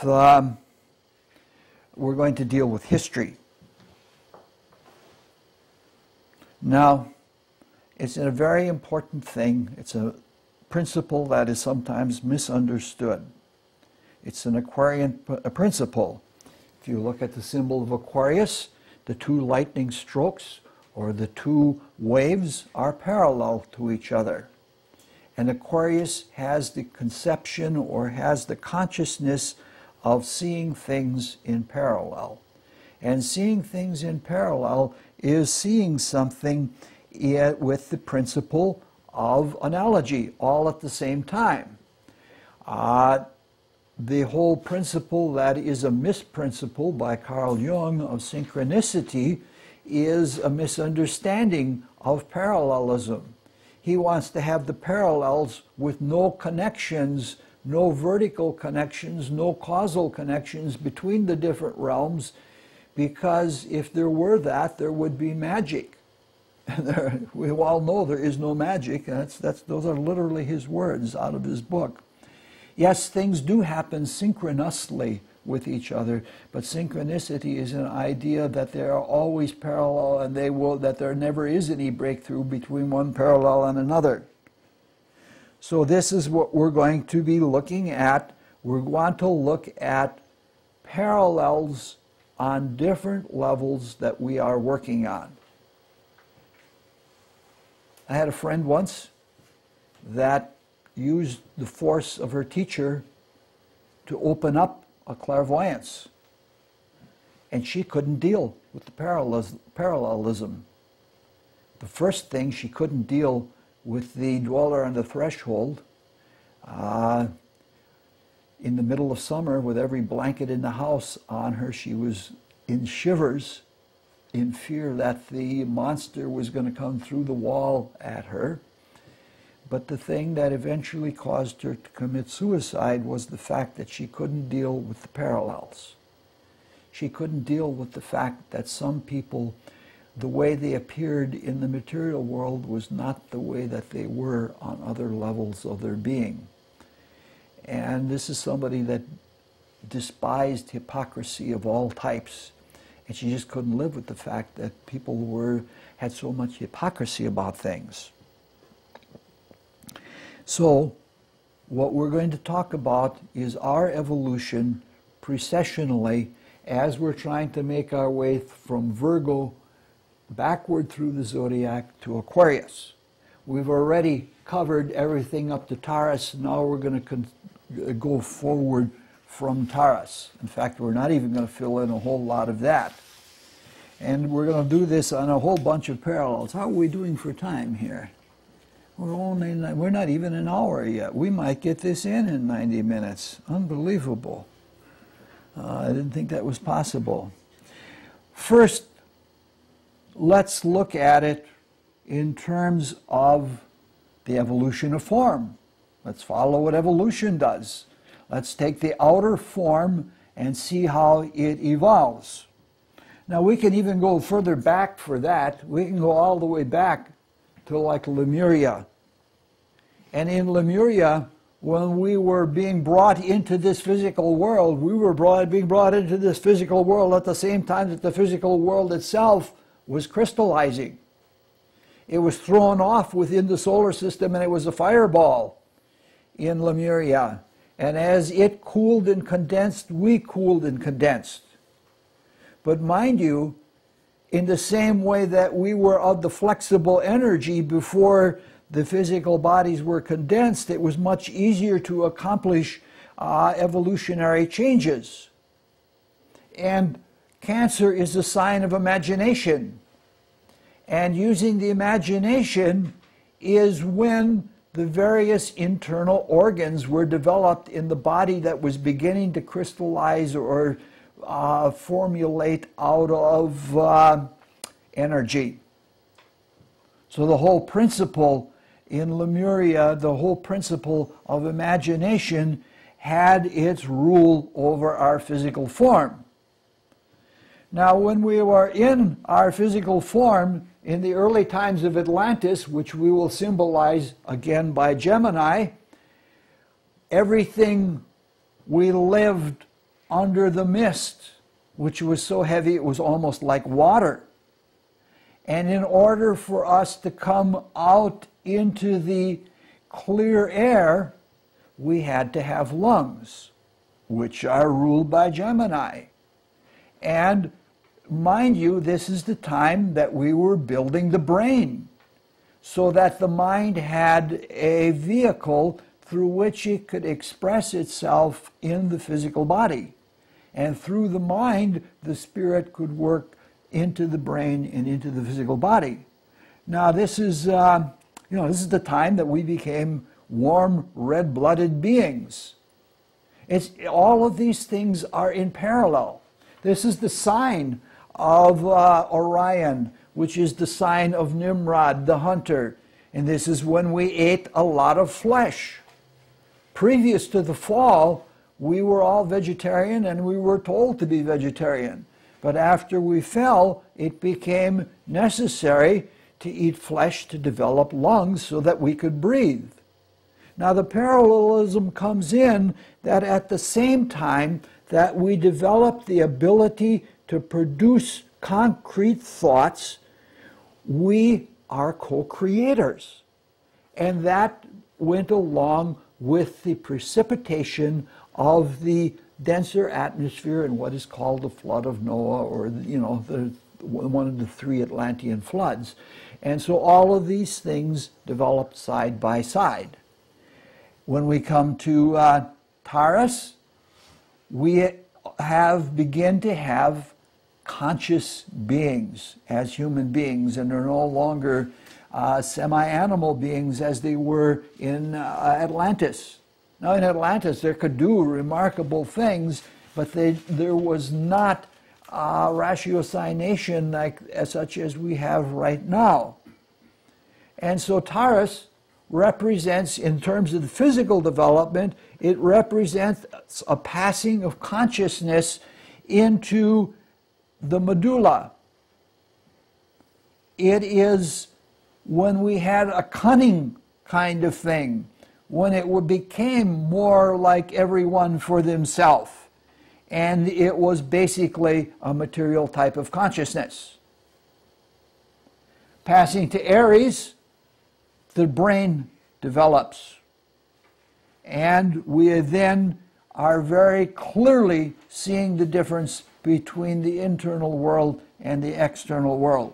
history. Now, it's a very important thing. It's a principle that is sometimes misunderstood. It's an Aquarian principle. If you look at the symbol of Aquarius, the two lightning strokes or the two waves are parallel to each other. And Aquarius has the conception or has the consciousness of seeing things in parallel. And seeing things in parallel is seeing something with the principle of analogy all at the same time. The whole principle that is a misprinciple by Carl Jung of synchronicity is a misunderstanding of parallelism. He wants to have the parallels with no connections, no vertical connections, no causal connections between the different realms, because if there were that, there would be magic. We all know there is no magic. Those are literally his words out of his book. Yes, things do happen synchronously with each other, but synchronicity is an idea that they are always parallel and that there never is any breakthrough between one parallel and another. So this is what we're going to be looking at. We want to look at parallels on different levels that we are working on. I had a friend once that used the force of her teacher to open up a clairvoyance. And she couldn't deal with the parallelism. The first thing, she couldn't deal with the dweller on the threshold. In the middle of summer, with every blanket in the house on her, she was in shivers, in fear that the monster was going to come through the wall at her. But the thing that eventually caused her to commit suicide was the fact that she couldn't deal with the parallels. She couldn't deal with the fact that some people, the way they appeared in the material world was not the way that they were on other levels of their being. And this is somebody that despised hypocrisy of all types. And she just couldn't live with the fact that people had so much hypocrisy about things. So, what we're going to talk about is our evolution precessionally as we're trying to make our way from Virgo backward through the zodiac to Aquarius. We've already covered everything up to Taurus. Now we're going to go forward from Taurus. In fact, we're not even going to fill in a whole lot of that. And we're going to do this on a whole bunch of parallels. How are we doing for time here? We're not even an hour yet. We might get this in 90 minutes. Unbelievable. I didn't think that was possible. First, let's look at it in terms of the evolution of form. Let's follow what evolution does. Let's take the outer form and see how it evolves. Now, we can even go further back for that. We can go all the way back to like Lemuria. And in Lemuria, when we were being brought into this physical world, we were being brought into this physical world at the same time that the physical world itself was crystallizing. It was thrown off within the solar system, and it was a fireball in Lemuria. And as it cooled and condensed, we cooled and condensed. But mind you, in the same way that we were of the flexible energy before the physical bodies were condensed, it was much easier to accomplish evolutionary changes. And Cancer is a sign of imagination. And using the imagination is when the various internal organs were developed in the body that was beginning to crystallize or formulate out of energy. So the whole principle in Lemuria, the whole principle of imagination had its rule over our physical form. Now, when we were in our physical form in the early times of Atlantis, which we will symbolize again by Gemini, everything we lived under the mist, which was so heavy it was almost like water. And in order for us to come out into the clear air, we had to have lungs, which are ruled by Gemini. And mind you, this is the time that we were building the brain, so that the mind had a vehicle through which it could express itself in the physical body. And through the mind, the spirit could work into the brain and into the physical body. Now, this is this is the time that we became warm, red-blooded beings. All of these things are in parallel. This is the sign of Orion, which is the sign of Nimrod, the hunter. And this is when we ate a lot of flesh. Previous to the fall, we were all vegetarian and we were told to be vegetarian. But after we fell, it became necessary to eat flesh to develop lungs so that we could breathe. Now the parallelism comes in that at the same time that we develop the ability to produce concrete thoughts, we are co-creators. And that went along with the precipitation of the denser atmosphere and what is called the flood of Noah, or one of the 3 Atlantean floods. And so all of these things developed side by side. When we come to Taurus, we begin to have conscious beings as human beings, and are no longer semi-animal beings as they were in Atlantis. Now in Atlantis they could do remarkable things, but there was not ratiocination such as we have right now. And so Taurus represents, in terms of the physical development, it represents a passing of consciousness into the medulla. It is when we had a cunning kind of thing, when it became more like everyone for themselves, and it was basically a material type of consciousness. Passing to Aries, the brain develops, and we then are very clearly seeing the difference between the internal world and the external world.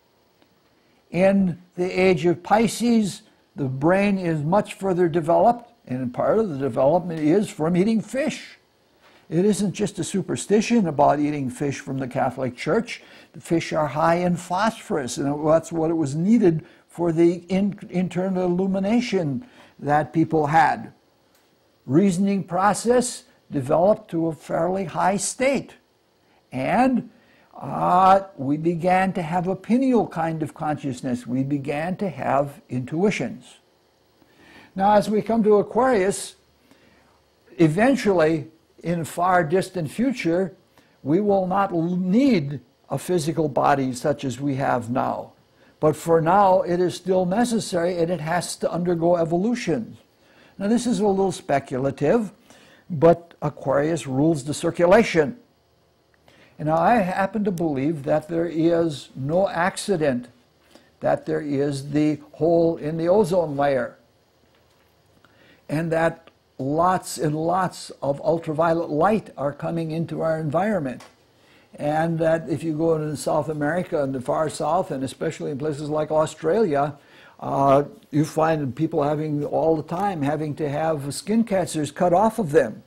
In the age of Pisces, the brain is much further developed, and part of the development is from eating fish. It isn't just a superstition about eating fish from the Catholic Church. The fish are high in phosphorus, and that's what it was needed for the internal illumination that people had. Reasoning process developed to a fairly high state. And we began to have a pineal kind of consciousness. We began to have intuitions. Now, as we come to Aquarius, eventually, in far distant future, we will not need a physical body such as we have now. But for now, it is still necessary, and it has to undergo evolution. Now, this is a little speculative, but Aquarius rules the circulation. And I happen to believe that there is no accident that there is the hole in the ozone layer, and that lots and lots of ultraviolet light are coming into our environment. And that if you go into South America and the far south, and especially in places like Australia, you find people all the time having to have skin cancers cut off of them.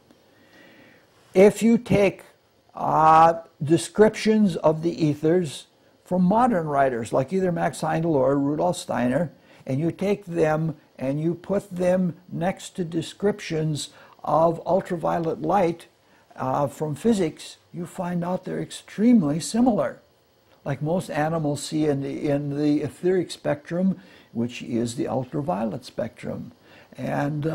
If you take descriptions of the ethers from modern writers like either Max Heindel or Rudolf Steiner, and you take them and you put them next to descriptions of ultraviolet light from physics, you find out they're extremely similar. like most animals see in the etheric spectrum, which is the ultraviolet spectrum. And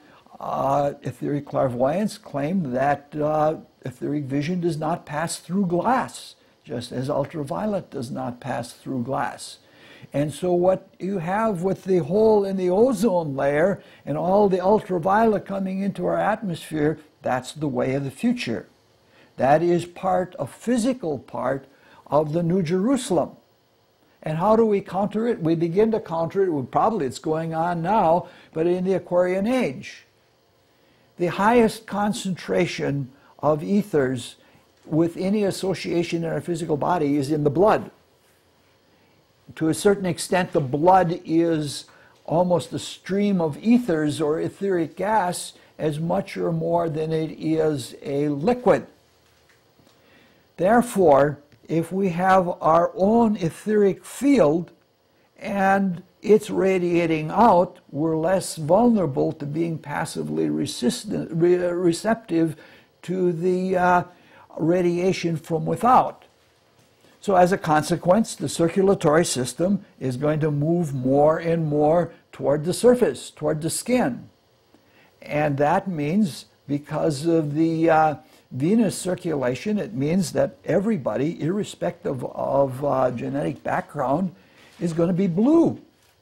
etheric clairvoyants claim that etheric vision does not pass through glass, just as ultraviolet does not pass through glass. And so what you have with the hole in the ozone layer and all the ultraviolet coming into our atmosphere, that's the way of the future. That is a physical part of the New Jerusalem. And how do we counter it? We begin to counter it. Well, probably it's going on now, but in the Aquarian Age. The highest concentration of ethers with any association in our physical body is in the blood. To a certain extent, the blood is almost a stream of ethers or etheric gas, as much or more than it is a liquid. Therefore, if we have our own etheric field and it's radiating out, we're less vulnerable to being passively receptive to the radiation from without. So as a consequence, the circulatory system is going to move more and more toward the surface, toward the skin. And that means, because of the Venus circulation, it means that everybody, irrespective of genetic background, is going to be blue.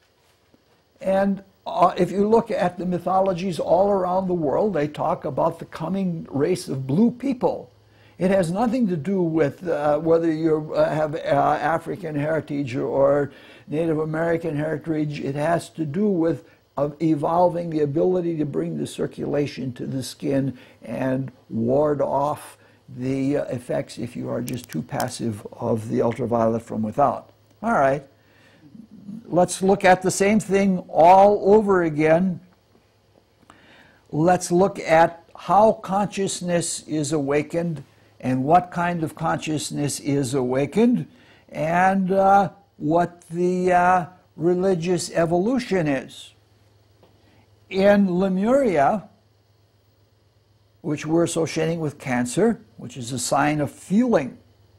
And if you look at the mythologies all around the world, they talk about the coming race of blue people. It has nothing to do with whether you have African heritage or Native American heritage. It has to do with evolving the ability to bring the circulation to the skin and ward off the effects, if you are just too passive, of the ultraviolet from without. All right, let's look at the same thing all over again. Let's look at how consciousness is awakened and what kind of consciousness is awakened, and what the religious evolution is. In Lemuria, which we're associating with Cancer, which is a sign of feeling,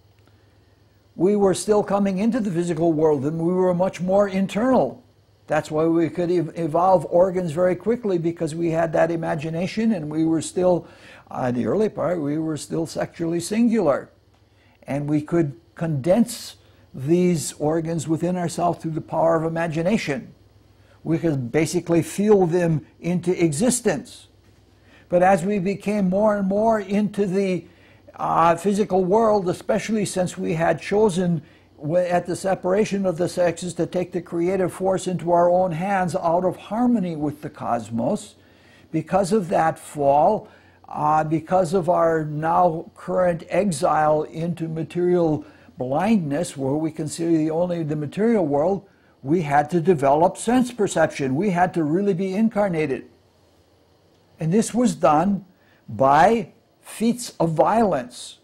we were still coming into the physical world, and we were much more internal. That's why we could evolve organs very quickly, because we had that imagination, and we were still, in the early part, we were still sexually singular. And we could condense these organs within ourselves through the power of imagination. We could basically feel them into existence. But as we became more and more into the physical world, especially since we had chosen at the separation of the sexes to take the creative force into our own hands out of harmony with the cosmos, because of that fall, because of our now current exile into material blindness, where we consider only the material world, we had to develop sense perception. We had to really be incarnated. And this was done by feats of violence.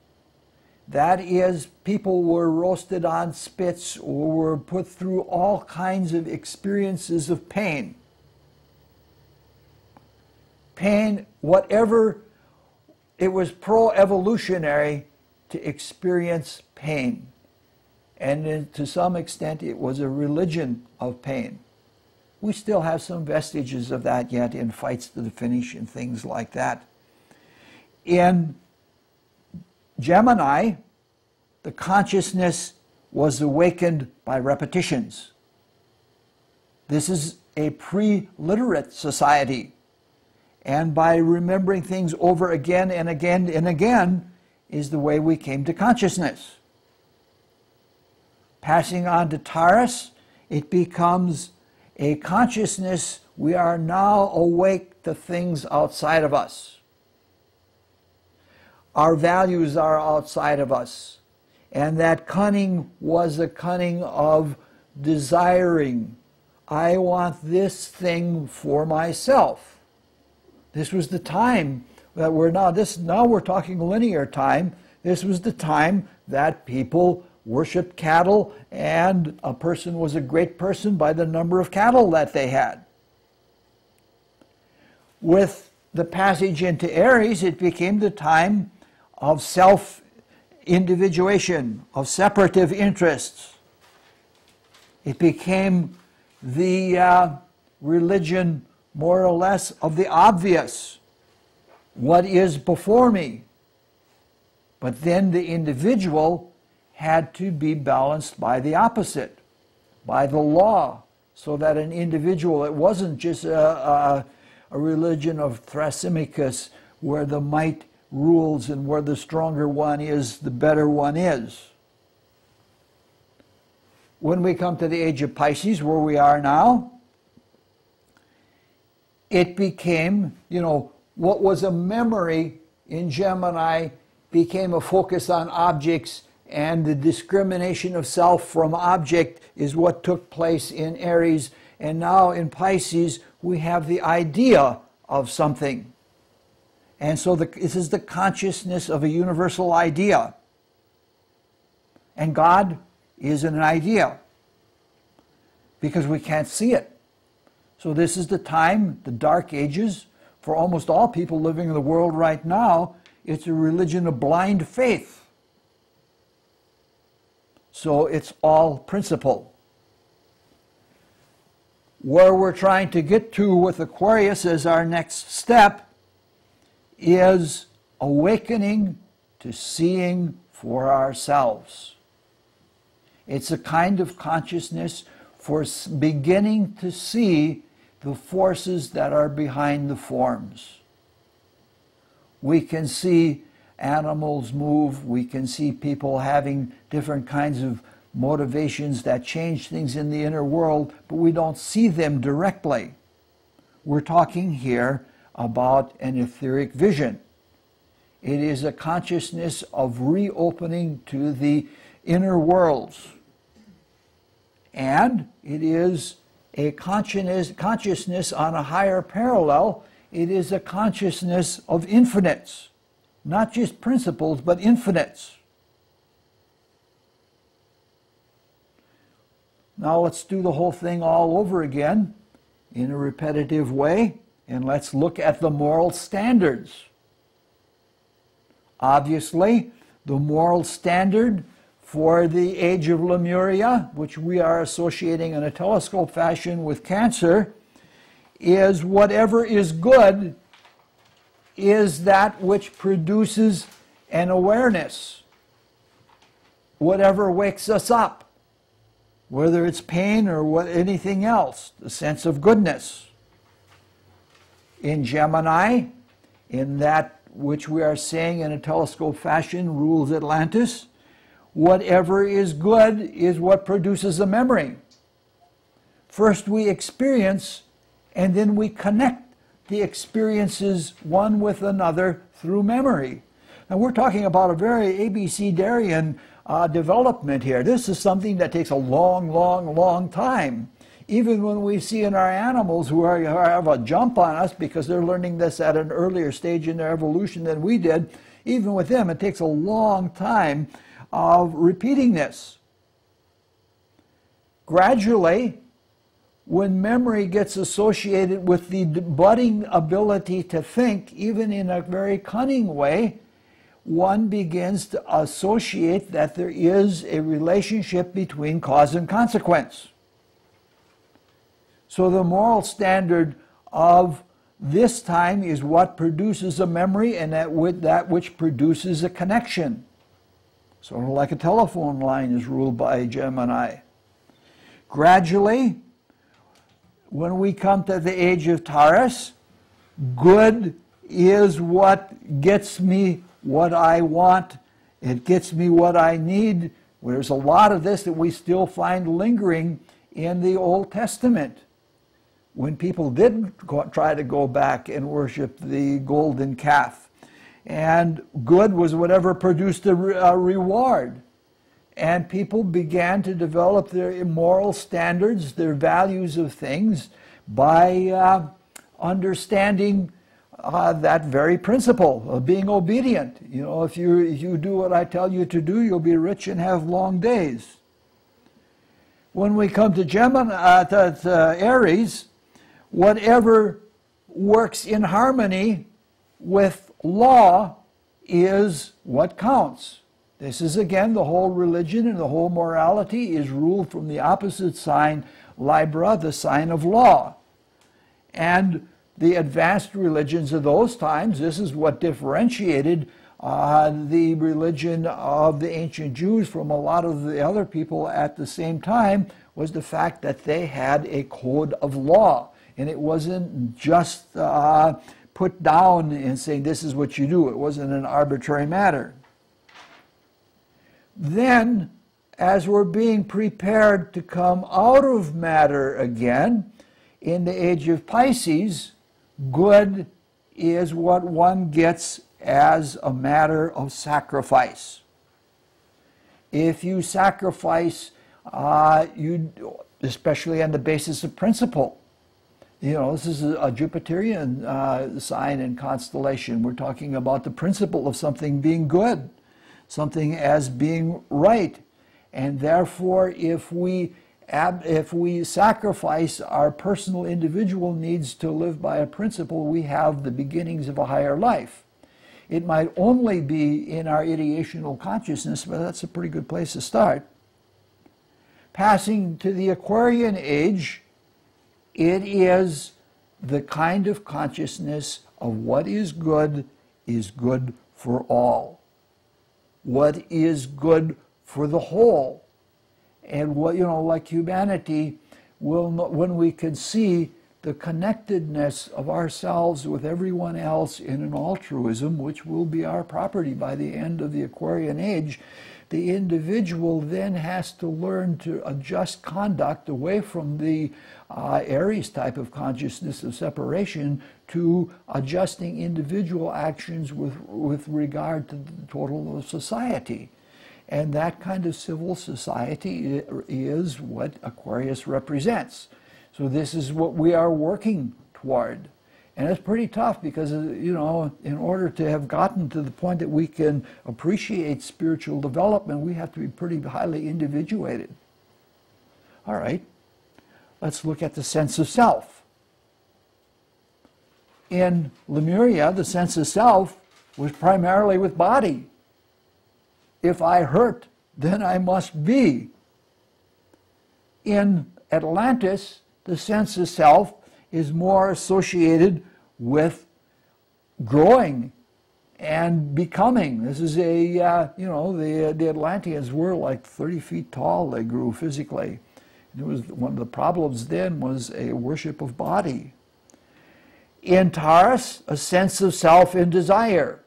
That is, people were roasted on spits or were put through all kinds of experiences of pain. Pain, whatever, it was pro-evolutionary to experience pain. And to some extent, it was a religion of pain. We still have some vestiges of that yet in fights to the finish and things like that. In Gemini, the consciousness was awakened by repetitions. This is a pre-literate society. And by remembering things over again and again and again is the way we came to consciousness. Passing on to Taurus, it becomes a consciousness. We are now awake to things outside of us. Our values are outside of us. And that cunning was a cunning of desiring. I want this thing for myself. This was the time that now we're talking linear time. This was the time that people worshipped cattle, and a person was a great person by the number of cattle that they had. With the passage into Aries, it became the time of individuation, of separative interests. It became the religion, more or less, of the obvious. What is before me? But then the individual had to be balanced by the opposite, by the law, so that an individual, it wasn't just a religion of Thrasymachus where the might rules and where the stronger one is, the better one is. When we come to the age of Pisces, where we are now, it became, what was a memory in Gemini became a focus on objects, and the discrimination of self from object is what took place in Aries. And now in Pisces, we have the idea of something. And so this is the consciousness of a universal idea. And God is an idea, because we can't see it. So this is the time, the Dark Ages, for almost all people living in the world right now. It's a religion of blind faith. So it's all principle. Where we're trying to get to with Aquarius as our next step is awakening to seeing for ourselves. It's a kind of consciousness for beginning to see the forces that are behind the forms. We can see animals move, we can see people having different kinds of motivations that change things in the inner world, but we don't see them directly. We're talking here about an etheric vision. It is a consciousness of reopening to the inner worlds. And it is a consciousness on a higher parallel. It is a consciousness of infinites. Not just principles, but infinites. Now let's do the whole thing all over again in a repetitive way, and let's look at the moral standards. Obviously, the moral standard for the age of Lemuria, which we are associating in a telescope fashion with Cancer, is whatever is good is that which produces an awareness. Whatever wakes us up, whether it's pain or anything else, the sense of goodness. In Gemini, in that which we are saying in a telescope fashion rules Atlantis, whatever is good is what produces a memory. First we experience, and then we connect the experiences one with another through memory. Now we're talking about a very ABCDarian development here. This is something that takes a long time. Even when we see in our animals who have a jump on us because they're learning this at an earlier stage in their evolution than we did, even with them it takes a long time of repeating this. Gradually, when memory gets associated with the budding ability to think, even in a very cunning way, one begins to associate that there is a relationship between cause and consequence. So the moral standard of this time is what produces a memory, and that which produces a connection. Sort of like a telephone line is ruled by Gemini. Gradually, when we come to the age of Taurus, good is what gets me what I want. It gets me what I need. There's a lot of this that we still find lingering in the Old Testament, when people did try to go back and worship the golden calf. And good was whatever produced a reward. And people began to develop their moral standards, their values of things, by understanding that very principle of being obedient. You know, if you do what I tell you to do, you'll be rich and have long days. When we come to Gemini, to Aries, whatever works in harmony with law is what counts. This is, again, the whole religion and the whole morality is ruled from the opposite sign, Libra, the sign of law. And the advanced religions of those times, this is what differentiated the religion of the ancient Jews from a lot of the other people at the same time, was the fact that they had a code of law. And it wasn't just put down and saying this is what you do. It wasn't an arbitrary matter. Then, as we're being prepared to come out of matter again, in the age of Pisces, good is what one gets as a matter of sacrifice. If you sacrifice, especially on the basis of principle, this is a Jupiterian sign and constellation. We're talking about the principle of something being good, something as being right. And therefore, if we sacrifice our personal individual needs to live by a principle, we have the beginnings of a higher life. It might only be in our ideational consciousness, but that's a pretty good place to start. Passing to the Aquarian Age, it is the kind of consciousness of what is good for all. What is good for the whole. And what, like humanity, when we can see the connectedness of ourselves with everyone else in an altruism, which will be our property by the end of the Aquarian Age, the individual then has to learn to adjust conduct away from the Aries type of consciousness of separation to adjusting individual actions with regard to the total of society. And that kind of civil society is what Aquarius represents. So this is what we are working toward. And it's pretty tough because, in order to have gotten to the point that we can appreciate spiritual development, we have to be pretty highly individuated. All right, let's look at the sense of self. In Lemuria, the sense of self was primarily with body. If I hurt, then I must be. In Atlantis, the sense of self is more associated with growing and becoming. This is the Atlanteans were like 30 feet tall. They grew physically. It was one of the problems then was a worship of body. In Taurus, a sense of self in desire.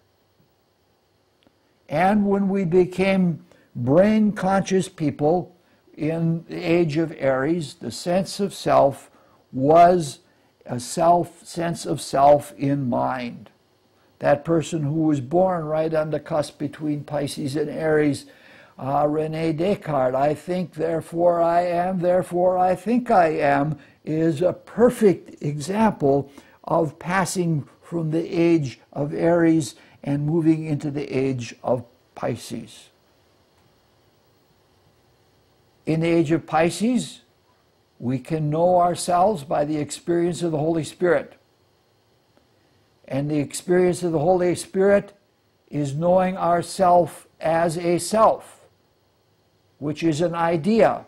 And when we became brain-conscious people in the age of Aries, the sense of self was a sense of self in mind. That person who was born right on the cusp between Pisces and Aries, René Descartes, I think, therefore I am, therefore I think I am, is a perfect example of passing from the age of Aries and moving into the age of Pisces. In the age of Pisces, we can know ourselves by the experience of the Holy Spirit. And the experience of the Holy Spirit is knowing ourself as a self, which is an idea,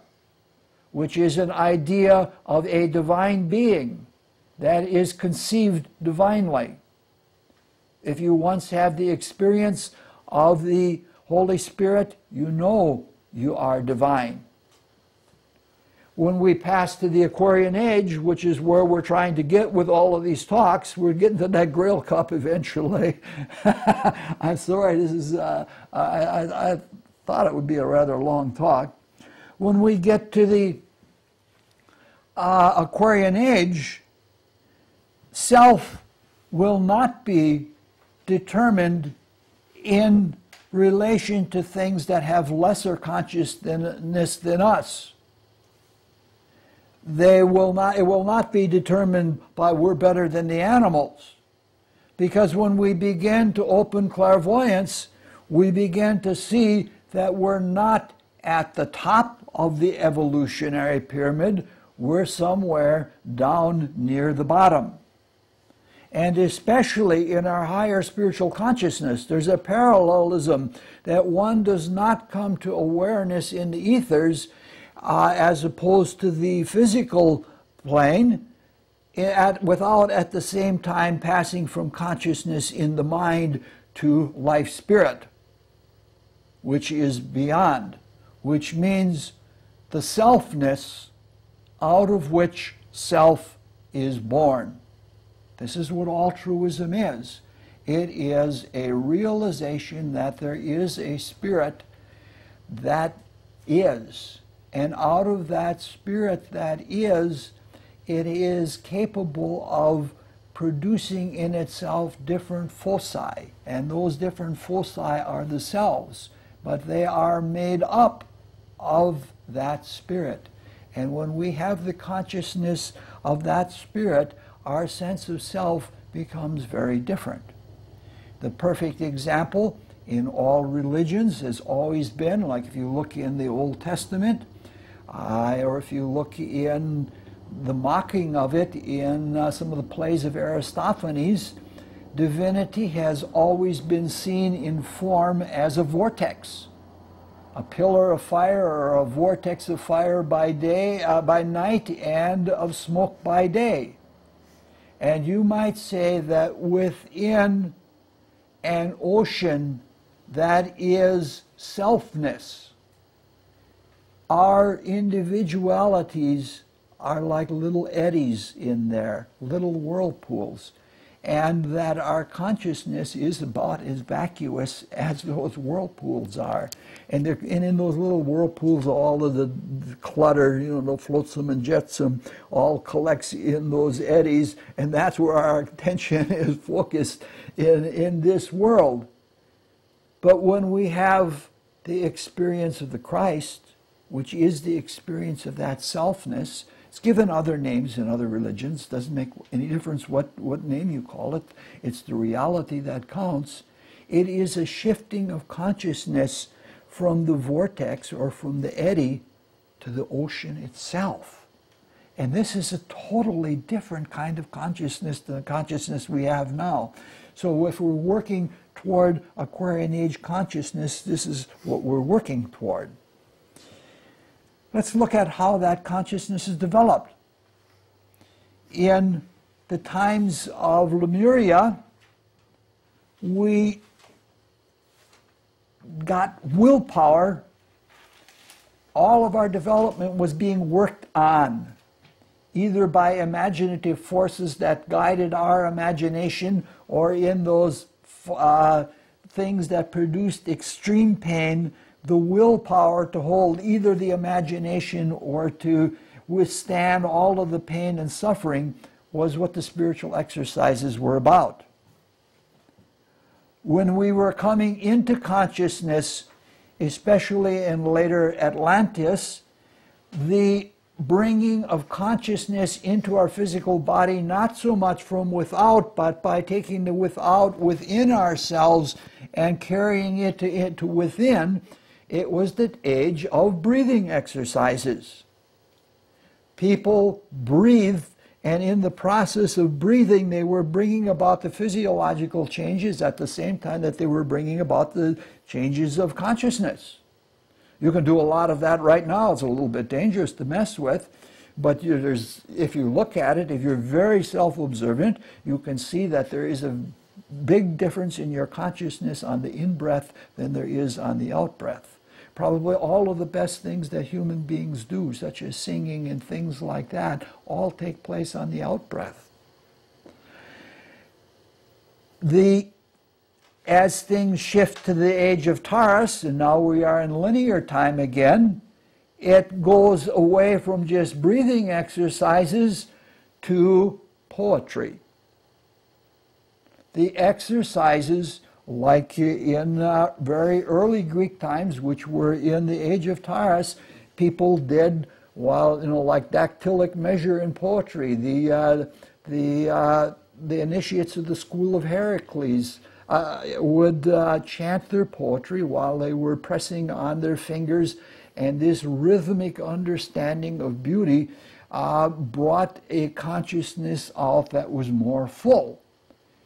of a divine being that is conceived divinely. If you once have the experience of the Holy Spirit, you know you are divine. When we pass to the Aquarian Age, which is where we're trying to get with all of these talks, we're getting to that Grail Cup eventually. I'm sorry, this is, I thought it would be a rather long talk. When we get to the Aquarian Age, self will not be determined in relation to things that have lesser consciousness than us. It will not be determined by we're better than the animals. Because when we begin to open clairvoyance, we begin to see that we're not at the top of the evolutionary pyramid, we're somewhere down near the bottom. And especially in our higher spiritual consciousness, there's a parallelism that one does not come to awareness in the ethers as opposed to the physical plane without at the same time passing from consciousness in the mind to life spirit, which is beyond, which means the selfness out of which self is born. This is what altruism is. It is a realization that there is a spirit that is, and out of that spirit that is, it is capable of producing in itself different foci, and those different foci are the selves, but they are made up of that spirit. And when we have the consciousness of that spirit, our sense of self becomes very different. The perfect example in all religions has always been, like if you look in the Old Testament, or if you look in the mocking of it in some of the plays of Aristophanes, divinity has always been seen in form as a vortex. A pillar of fire or a vortex of fire by night, and of smoke by day. And you might say that within an ocean that is selfness, our individualities are like little eddies in there, little whirlpools, and that our consciousness is about as vacuous as those whirlpools are. And in those little whirlpools, all of the clutter, the flotsam and jetsam, all collects in those eddies, and that's where our attention is focused in this world. But when we have the experience of the Christ, which is the experience of that selfness, it's given other names in other religions. Doesn't make any difference what name you call it. It's the reality that counts. It is a shifting of consciousness from the vortex or from the eddy to the ocean itself. And this is a totally different kind of consciousness than the consciousness we have now. So if we're working toward Aquarian Age consciousness, this is what we're working toward. Let's look at how that consciousness is developed. In the times of Lemuria, we got willpower. All of our development was being worked on, either by imaginative forces that guided our imagination, or in those things that produced extreme pain, the willpower to hold either the imagination or to withstand all of the pain and suffering was what the spiritual exercises were about. When we were coming into consciousness, especially in later Atlantis, the bringing of consciousness into our physical body, not so much from without, but by taking the without within ourselves and carrying it to within, it was the age of breathing exercises. People breathed, and in the process of breathing, they were bringing about the physiological changes at the same time that they were bringing about the changes of consciousness. You can do a lot of that right now. It's a little bit dangerous to mess with, but if you look at it, if you're very self-observant, you can see that there is a big difference in your consciousness on the in-breath than there is on the out-breath. Probably all of the best things that human beings do, such as singing and things like that, all take place on the out-breath. As things shift to the age of Taurus, and now we are in linear time again, it goes away from just breathing exercises to poetry. The exercises, like in very early Greek times, which were in the age of Taurus, people did, like dactylic measure in poetry. The initiates of the school of Heracles would chant their poetry while they were pressing on their fingers, and this rhythmic understanding of beauty brought a consciousness out that was more full.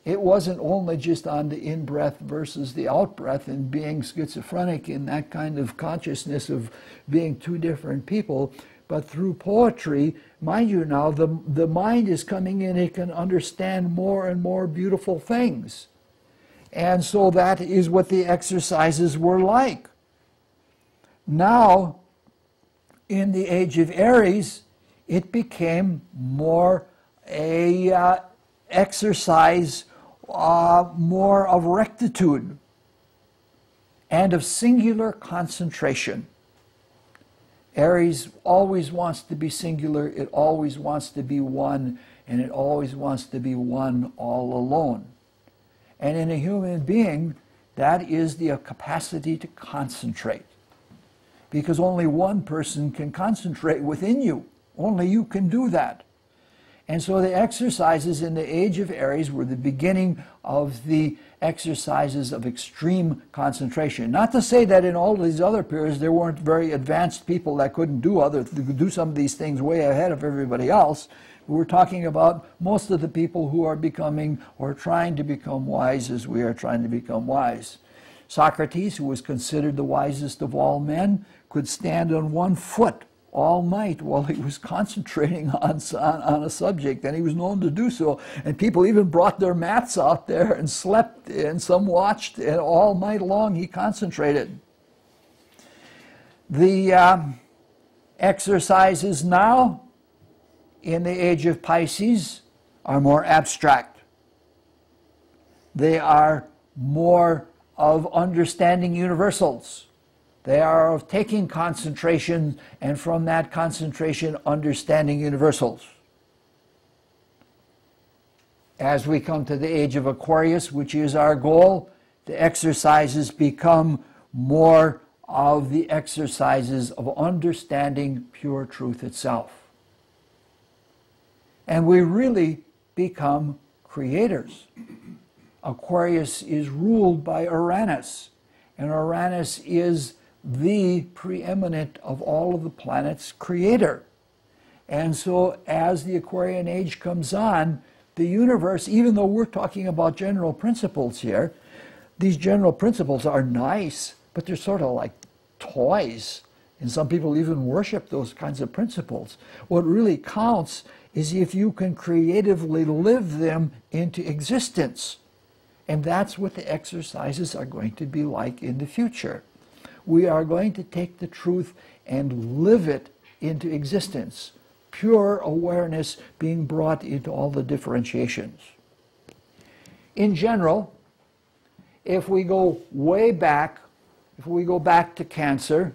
It wasn't only just on the in-breath versus the out-breath and being schizophrenic in that kind of consciousness of being two different people, but through poetry, mind you now, the mind is coming in, it can understand more and more beautiful things. And so that is what the exercises were like. Now, in the age of Aries, it became more a exercise, more of rectitude and of singular concentration. Aries always wants to be singular, it always wants to be one, and it always wants to be one all alone. And in a human being, that is the capacity to concentrate. Because only one person can concentrate within you. Only you can do that. And so the exercises in the age of Aries were the beginning of the exercises of extreme concentration. Not to say that in all these other periods there weren't very advanced people that couldn't do some of these things way ahead of everybody else. We're talking about most of the people who are becoming or trying to become wise as we are trying to become wise. Socrates, who was considered the wisest of all men, could stand on one foot all night while he was concentrating on a subject, and he was known to do so. And people even brought their mats out there and slept, and some watched, and all night long he concentrated. The exercises now in the age of Pisces are more abstract. They are more of understanding universals. They are of taking concentration, and from that concentration, understanding universals. As we come to the age of Aquarius, which is our goal, the exercises become more of the exercises of understanding pure truth itself. And we really become creators. Aquarius is ruled by Uranus, and Uranus is the preeminent of all of the planets' creator. And so as the Aquarian Age comes on, the universe, even though we're talking about general principles here, these general principles are nice, but they're sort of like toys. And some people even worship those kinds of principles. What really counts is if you can creatively live them into existence. And that's what the exercises are going to be like in the future. We are going to take the truth and live it into existence. Pure awareness being brought into all the differentiations. In general, if we go way back, if we go back to Cancer,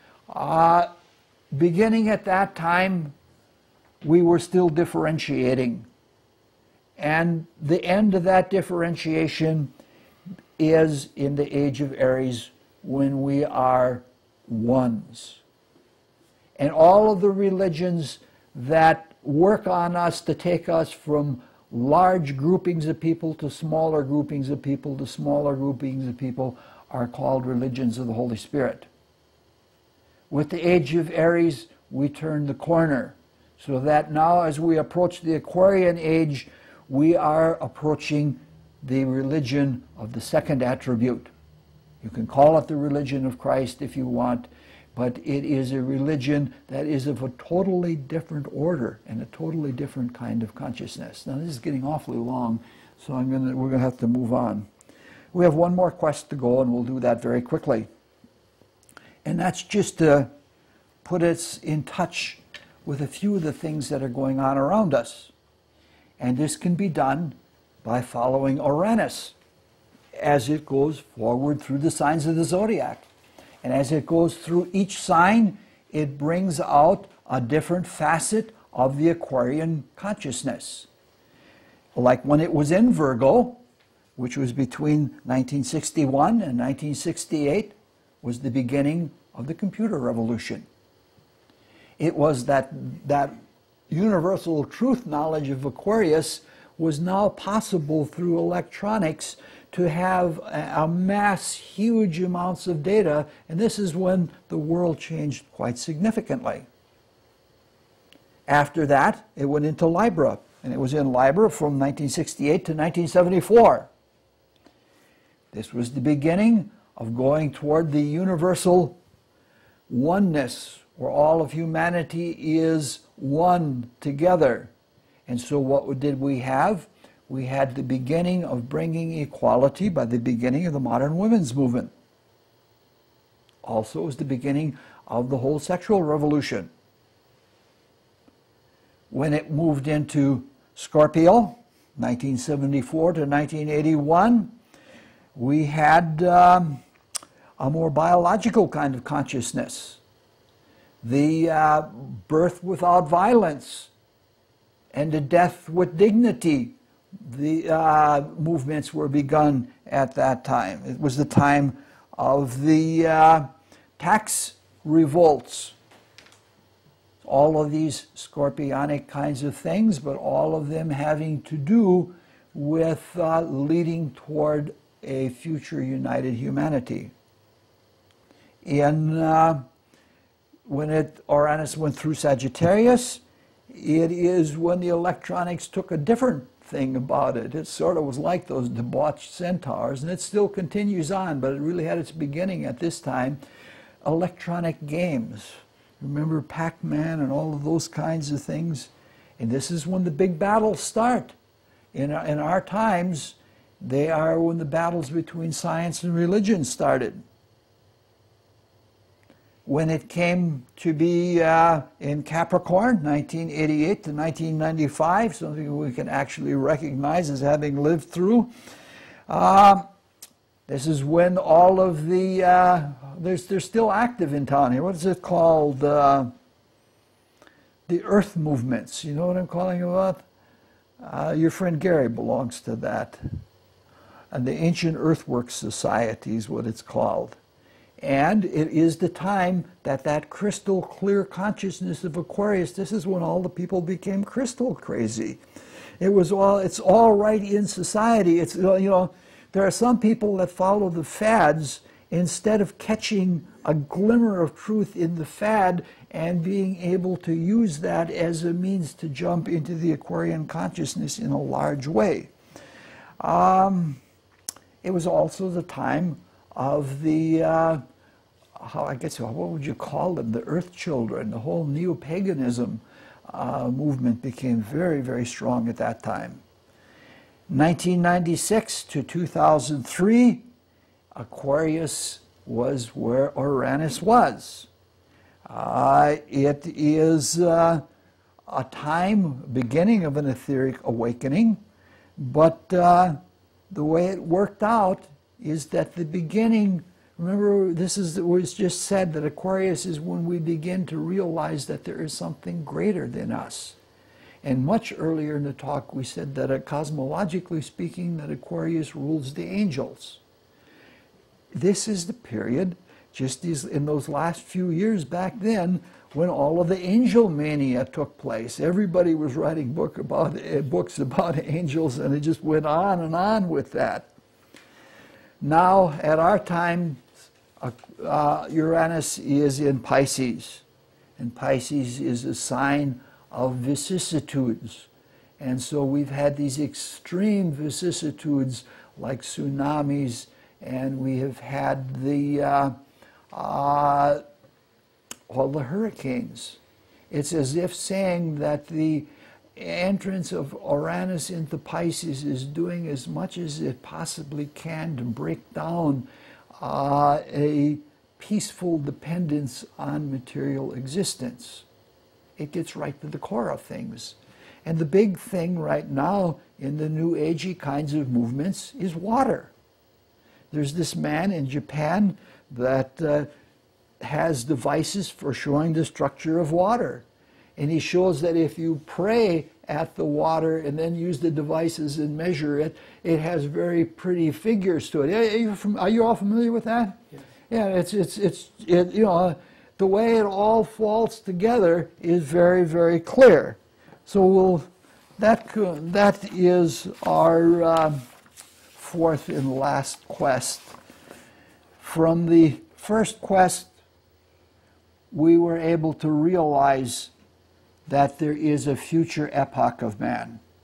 beginning at that time, we were still differentiating. And the end of that differentiation is in the age of Aries, when we are ones. And all of the religions that work on us to take us from large groupings of people to smaller groupings of people to smaller groupings of people are called religions of the Holy Spirit. With the age of Aries, we turn the corner, so that now as we approach the Aquarian Age, we are approaching the religion of the second attribute. You can call it the religion of Christ if you want, but it is a religion that is of a totally different order and a totally different kind of consciousness. Now this is getting awfully long, so we're going to have to move on. We have one more quest to go, and we'll do that very quickly. And that's just to put us in touch with a few of the things that are going on around us. And this can be done by following Uranus as it goes forward through the signs of the zodiac. And as it goes through each sign, it brings out a different facet of the Aquarian consciousness. Like when it was in Virgo, which was between 1961 and 1968, was the beginning of the computer revolution. It was that universal truth knowledge of Aquarius was now possible through electronics to have amass huge amounts of data, and this is when the world changed quite significantly. After that, it went into Libra, and it was in Liber from 1968 to 1974. This was the beginning of going toward the universal oneness, where all of humanity is one together. And so what did we have? We had the beginning of bringing equality by the beginning of the modern women's movement. Also, it was the beginning of the whole sexual revolution. When it moved into Scorpio, 1974 to 1981, we had a more biological kind of consciousness. The birth without violence and the death with dignity, the movements were begun at that time. It was the time of the tax revolts. All of these scorpionic kinds of things, but all of them having to do with leading toward a future united humanity. When Uranus went through Sagittarius, it is when the electronics took a different thing about it. It sort of was like those debauched centaurs, and it still continues on, but it really had its beginning at this time. Electronic games. Remember Pac-Man and all of those kinds of things? And this is when the big battles start. In our times, they are when the battles between science and religion started. When it came to be in Capricorn, 1988 to 1995, something we can actually recognize as having lived through, this is when all of the, they're still active in town here. What is it called? The earth movements. You know what I'm calling about? Your friend Gary belongs to that. And the Ancient Earthworks Society is what it's called. And it is the time that crystal clear consciousness of Aquarius, this is when all the people became crystal crazy. It's all right in society. It's, there are some people that follow the fads instead of catching a glimmer of truth in the fad and being able to use that as a means to jump into the Aquarian consciousness in a large way. It was also the time of the what would you call them? The Earth Children. The whole neo-paganism movement became very, very strong at that time. 1996 to 2003, Aquarius was where Uranus was. It is a time, beginning of an etheric awakening, but the way it worked out is that the beginning, remember, this is what was just said, that Aquarius is when we begin to realize that there is something greater than us. And much earlier in the talk, we said that cosmologically speaking, that Aquarius rules the angels. This is the period, just in those last few years back then, when all of the angel mania took place. Everybody was writing books about angels, and it just went on and on with that. Now, at our time, Uranus is in Pisces, and Pisces is a sign of vicissitudes. And so we've had these extreme vicissitudes like tsunamis, and we have had all the hurricanes. It's as if saying that the entrance of Uranus into Pisces is doing as much as it possibly can to break down a peaceful dependence on material existence. It gets right to the core of things. And the big thing right now in the New Agey kinds of movements is water. There's this man in Japan that has devices for showing the structure of water. And he shows that if you pray at the water and then use the devices and measure it, it has very pretty figures to it. Are you all familiar with that? Yeah, the way it all falls together is very, very clear. So that is our fourth and last quest. From the first quest, we were able to realize that there is a future epoch of man.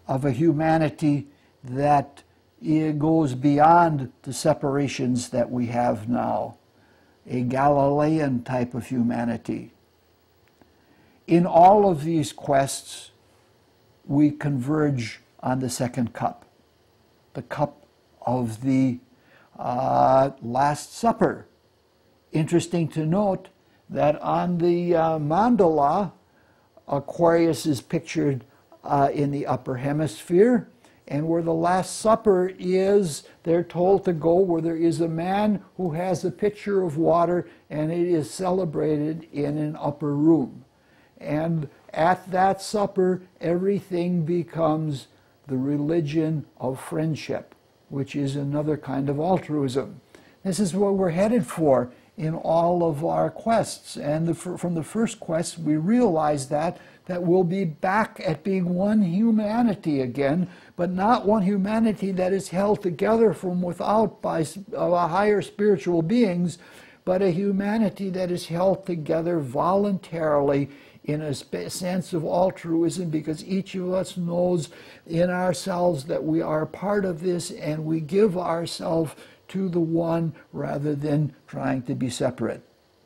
of a humanity that goes beyond the separations that we have now, a Galilean type of humanity. In all of these quests, we converge on the second cup, the cup of the Last Supper. Interesting to note that on the mandala, Aquarius is pictured in the upper hemisphere, and where the Last Supper is, they're told to go where there is a man who has a pitcher of water, and it is celebrated in an upper room. And at that supper, everything becomes the religion of friendship, which is another kind of altruism. This is what we're headed for in all of our quests. And from the first quest, we realize that we'll be back at being one humanity again, but not one humanity that is held together from without by higher spiritual beings, but a humanity that is held together voluntarily in a sense of altruism, because each of us knows in ourselves that we are part of this, and we give ourselves to the one rather than trying to be separate.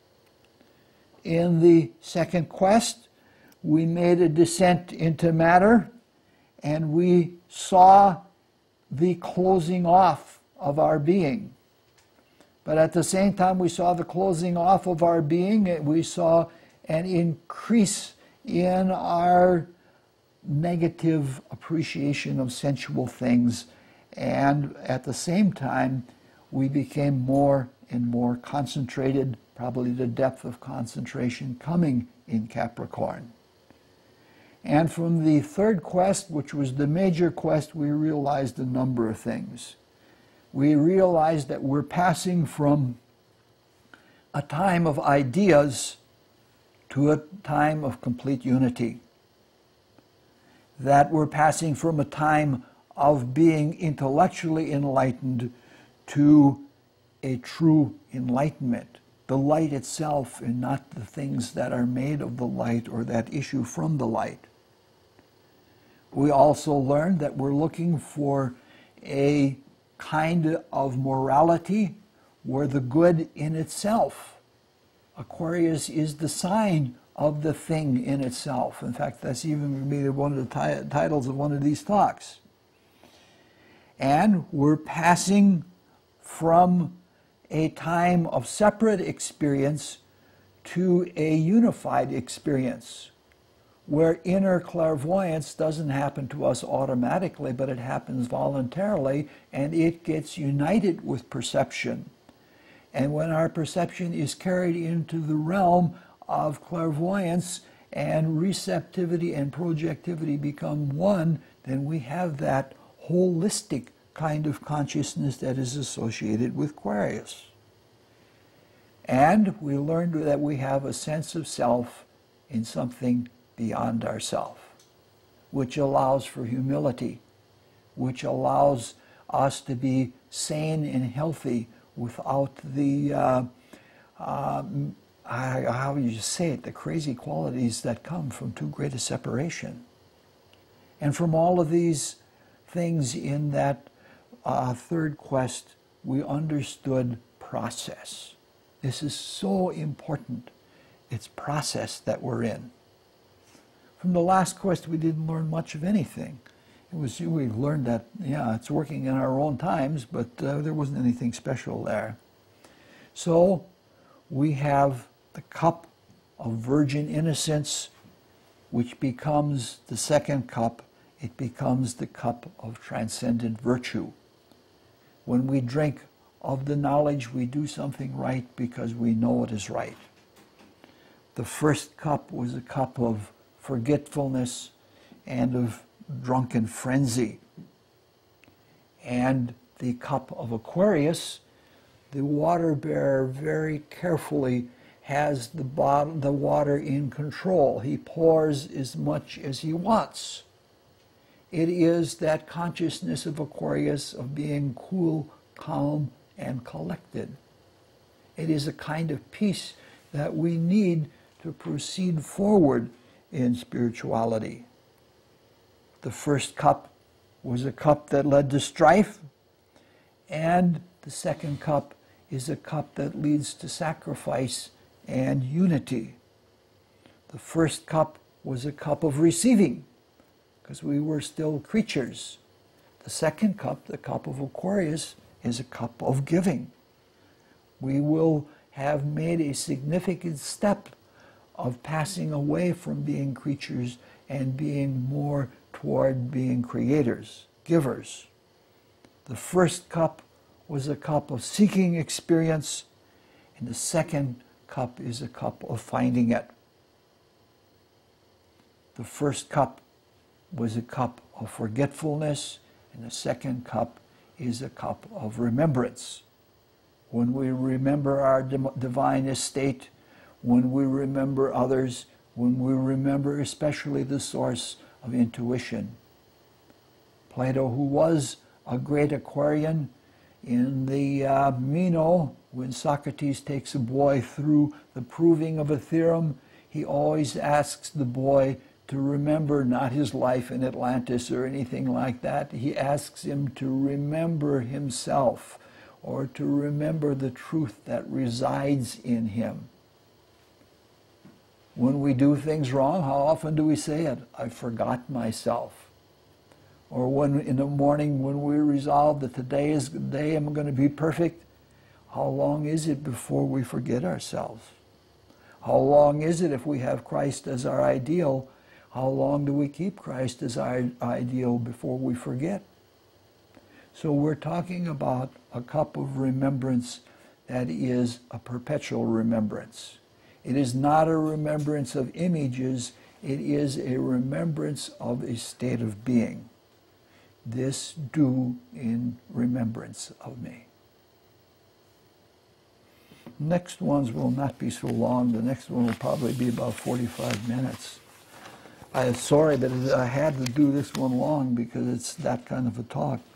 In the second quest, we made a descent into matter, and we saw the closing off of our being. But at the same time we saw the closing off of our being, we saw an increase in our negative appreciation of sensual things, and at the same time we became more and more concentrated, probably the depth of concentration coming in Capricorn. And from the third quest, which was the major quest, we realized a number of things. We realized that we're passing from a time of ideas to a time of complete unity. That we're passing from a time of being intellectually enlightened to a true enlightenment. The light itself, and not the things that are made of the light or that issue from the light. We also learned that we're looking for a kind of morality where the good in itself, Aquarius is the sign of the thing in itself. In fact, that's even going to be one of the titles of one of these talks. And we're passing from a time of separate experience to a unified experience, where inner clairvoyance doesn't happen to us automatically, but it happens voluntarily, and it gets united with perception. And when our perception is carried into the realm of clairvoyance, and receptivity and projectivity become one, then we have that holistic kind of consciousness that is associated with Aquarius. And we learned that we have a sense of self in something beyond ourself, which allows for humility, which allows us to be sane and healthy without the, how would you say it, the crazy qualities that come from too great a separation. And from all of these things in that third quest, we understood process. This is so important. It's process that we're in. From the last quest, we didn't learn much of anything. We learned that, yeah, it's working in our own times, but there wasn't anything special there. So we have the cup of virgin innocence, which becomes the second cup. It becomes the cup of transcendent virtue. When we drink of the knowledge, we do something right because we know it is right. The first cup was a cup of forgetfulness and of drunken frenzy. And the cup of Aquarius, the water bearer very carefully has the water in control. He pours as much as he wants. It is that consciousness of Aquarius of being cool, calm, and collected. It is a kind of peace that we need to proceed forward in spirituality. The first cup was a cup that led to strife, and the second cup is a cup that leads to sacrifice and unity. The first cup was a cup of receiving, because we were still creatures. The second cup, the cup of Aquarius, is a cup of giving. We will have made a significant step of passing away from being creatures and being more toward being creators, givers. The first cup was a cup of seeking experience, and the second cup is a cup of finding it. The first cup was a cup of forgetfulness, and the second cup is a cup of remembrance. When we remember our divine estate, when we remember others, when we remember especially the source of intuition. Plato, who was a great Aquarian, in the Meno, when Socrates takes a boy through the proving of a theorem, he always asks the boy to remember not his life in Atlantis or anything like that. He asks him to remember himself, or to remember the truth that resides in him. When we do things wrong, how often do we say it? I forgot myself. Or when in the morning when we resolve that today is the day I'm going to be perfect, how long is it before we forget ourselves? How long is it if we have Christ as our ideal? How long do we keep Christ as our ideal before we forget? So we're talking about a cup of remembrance that is a perpetual remembrance. It is not a remembrance of images, it is a remembrance of a state of being. This do in remembrance of me. Next ones will not be so long. The next one will probably be about 45 minutes. I'm sorry that I had to do this one long because it's that kind of a talk.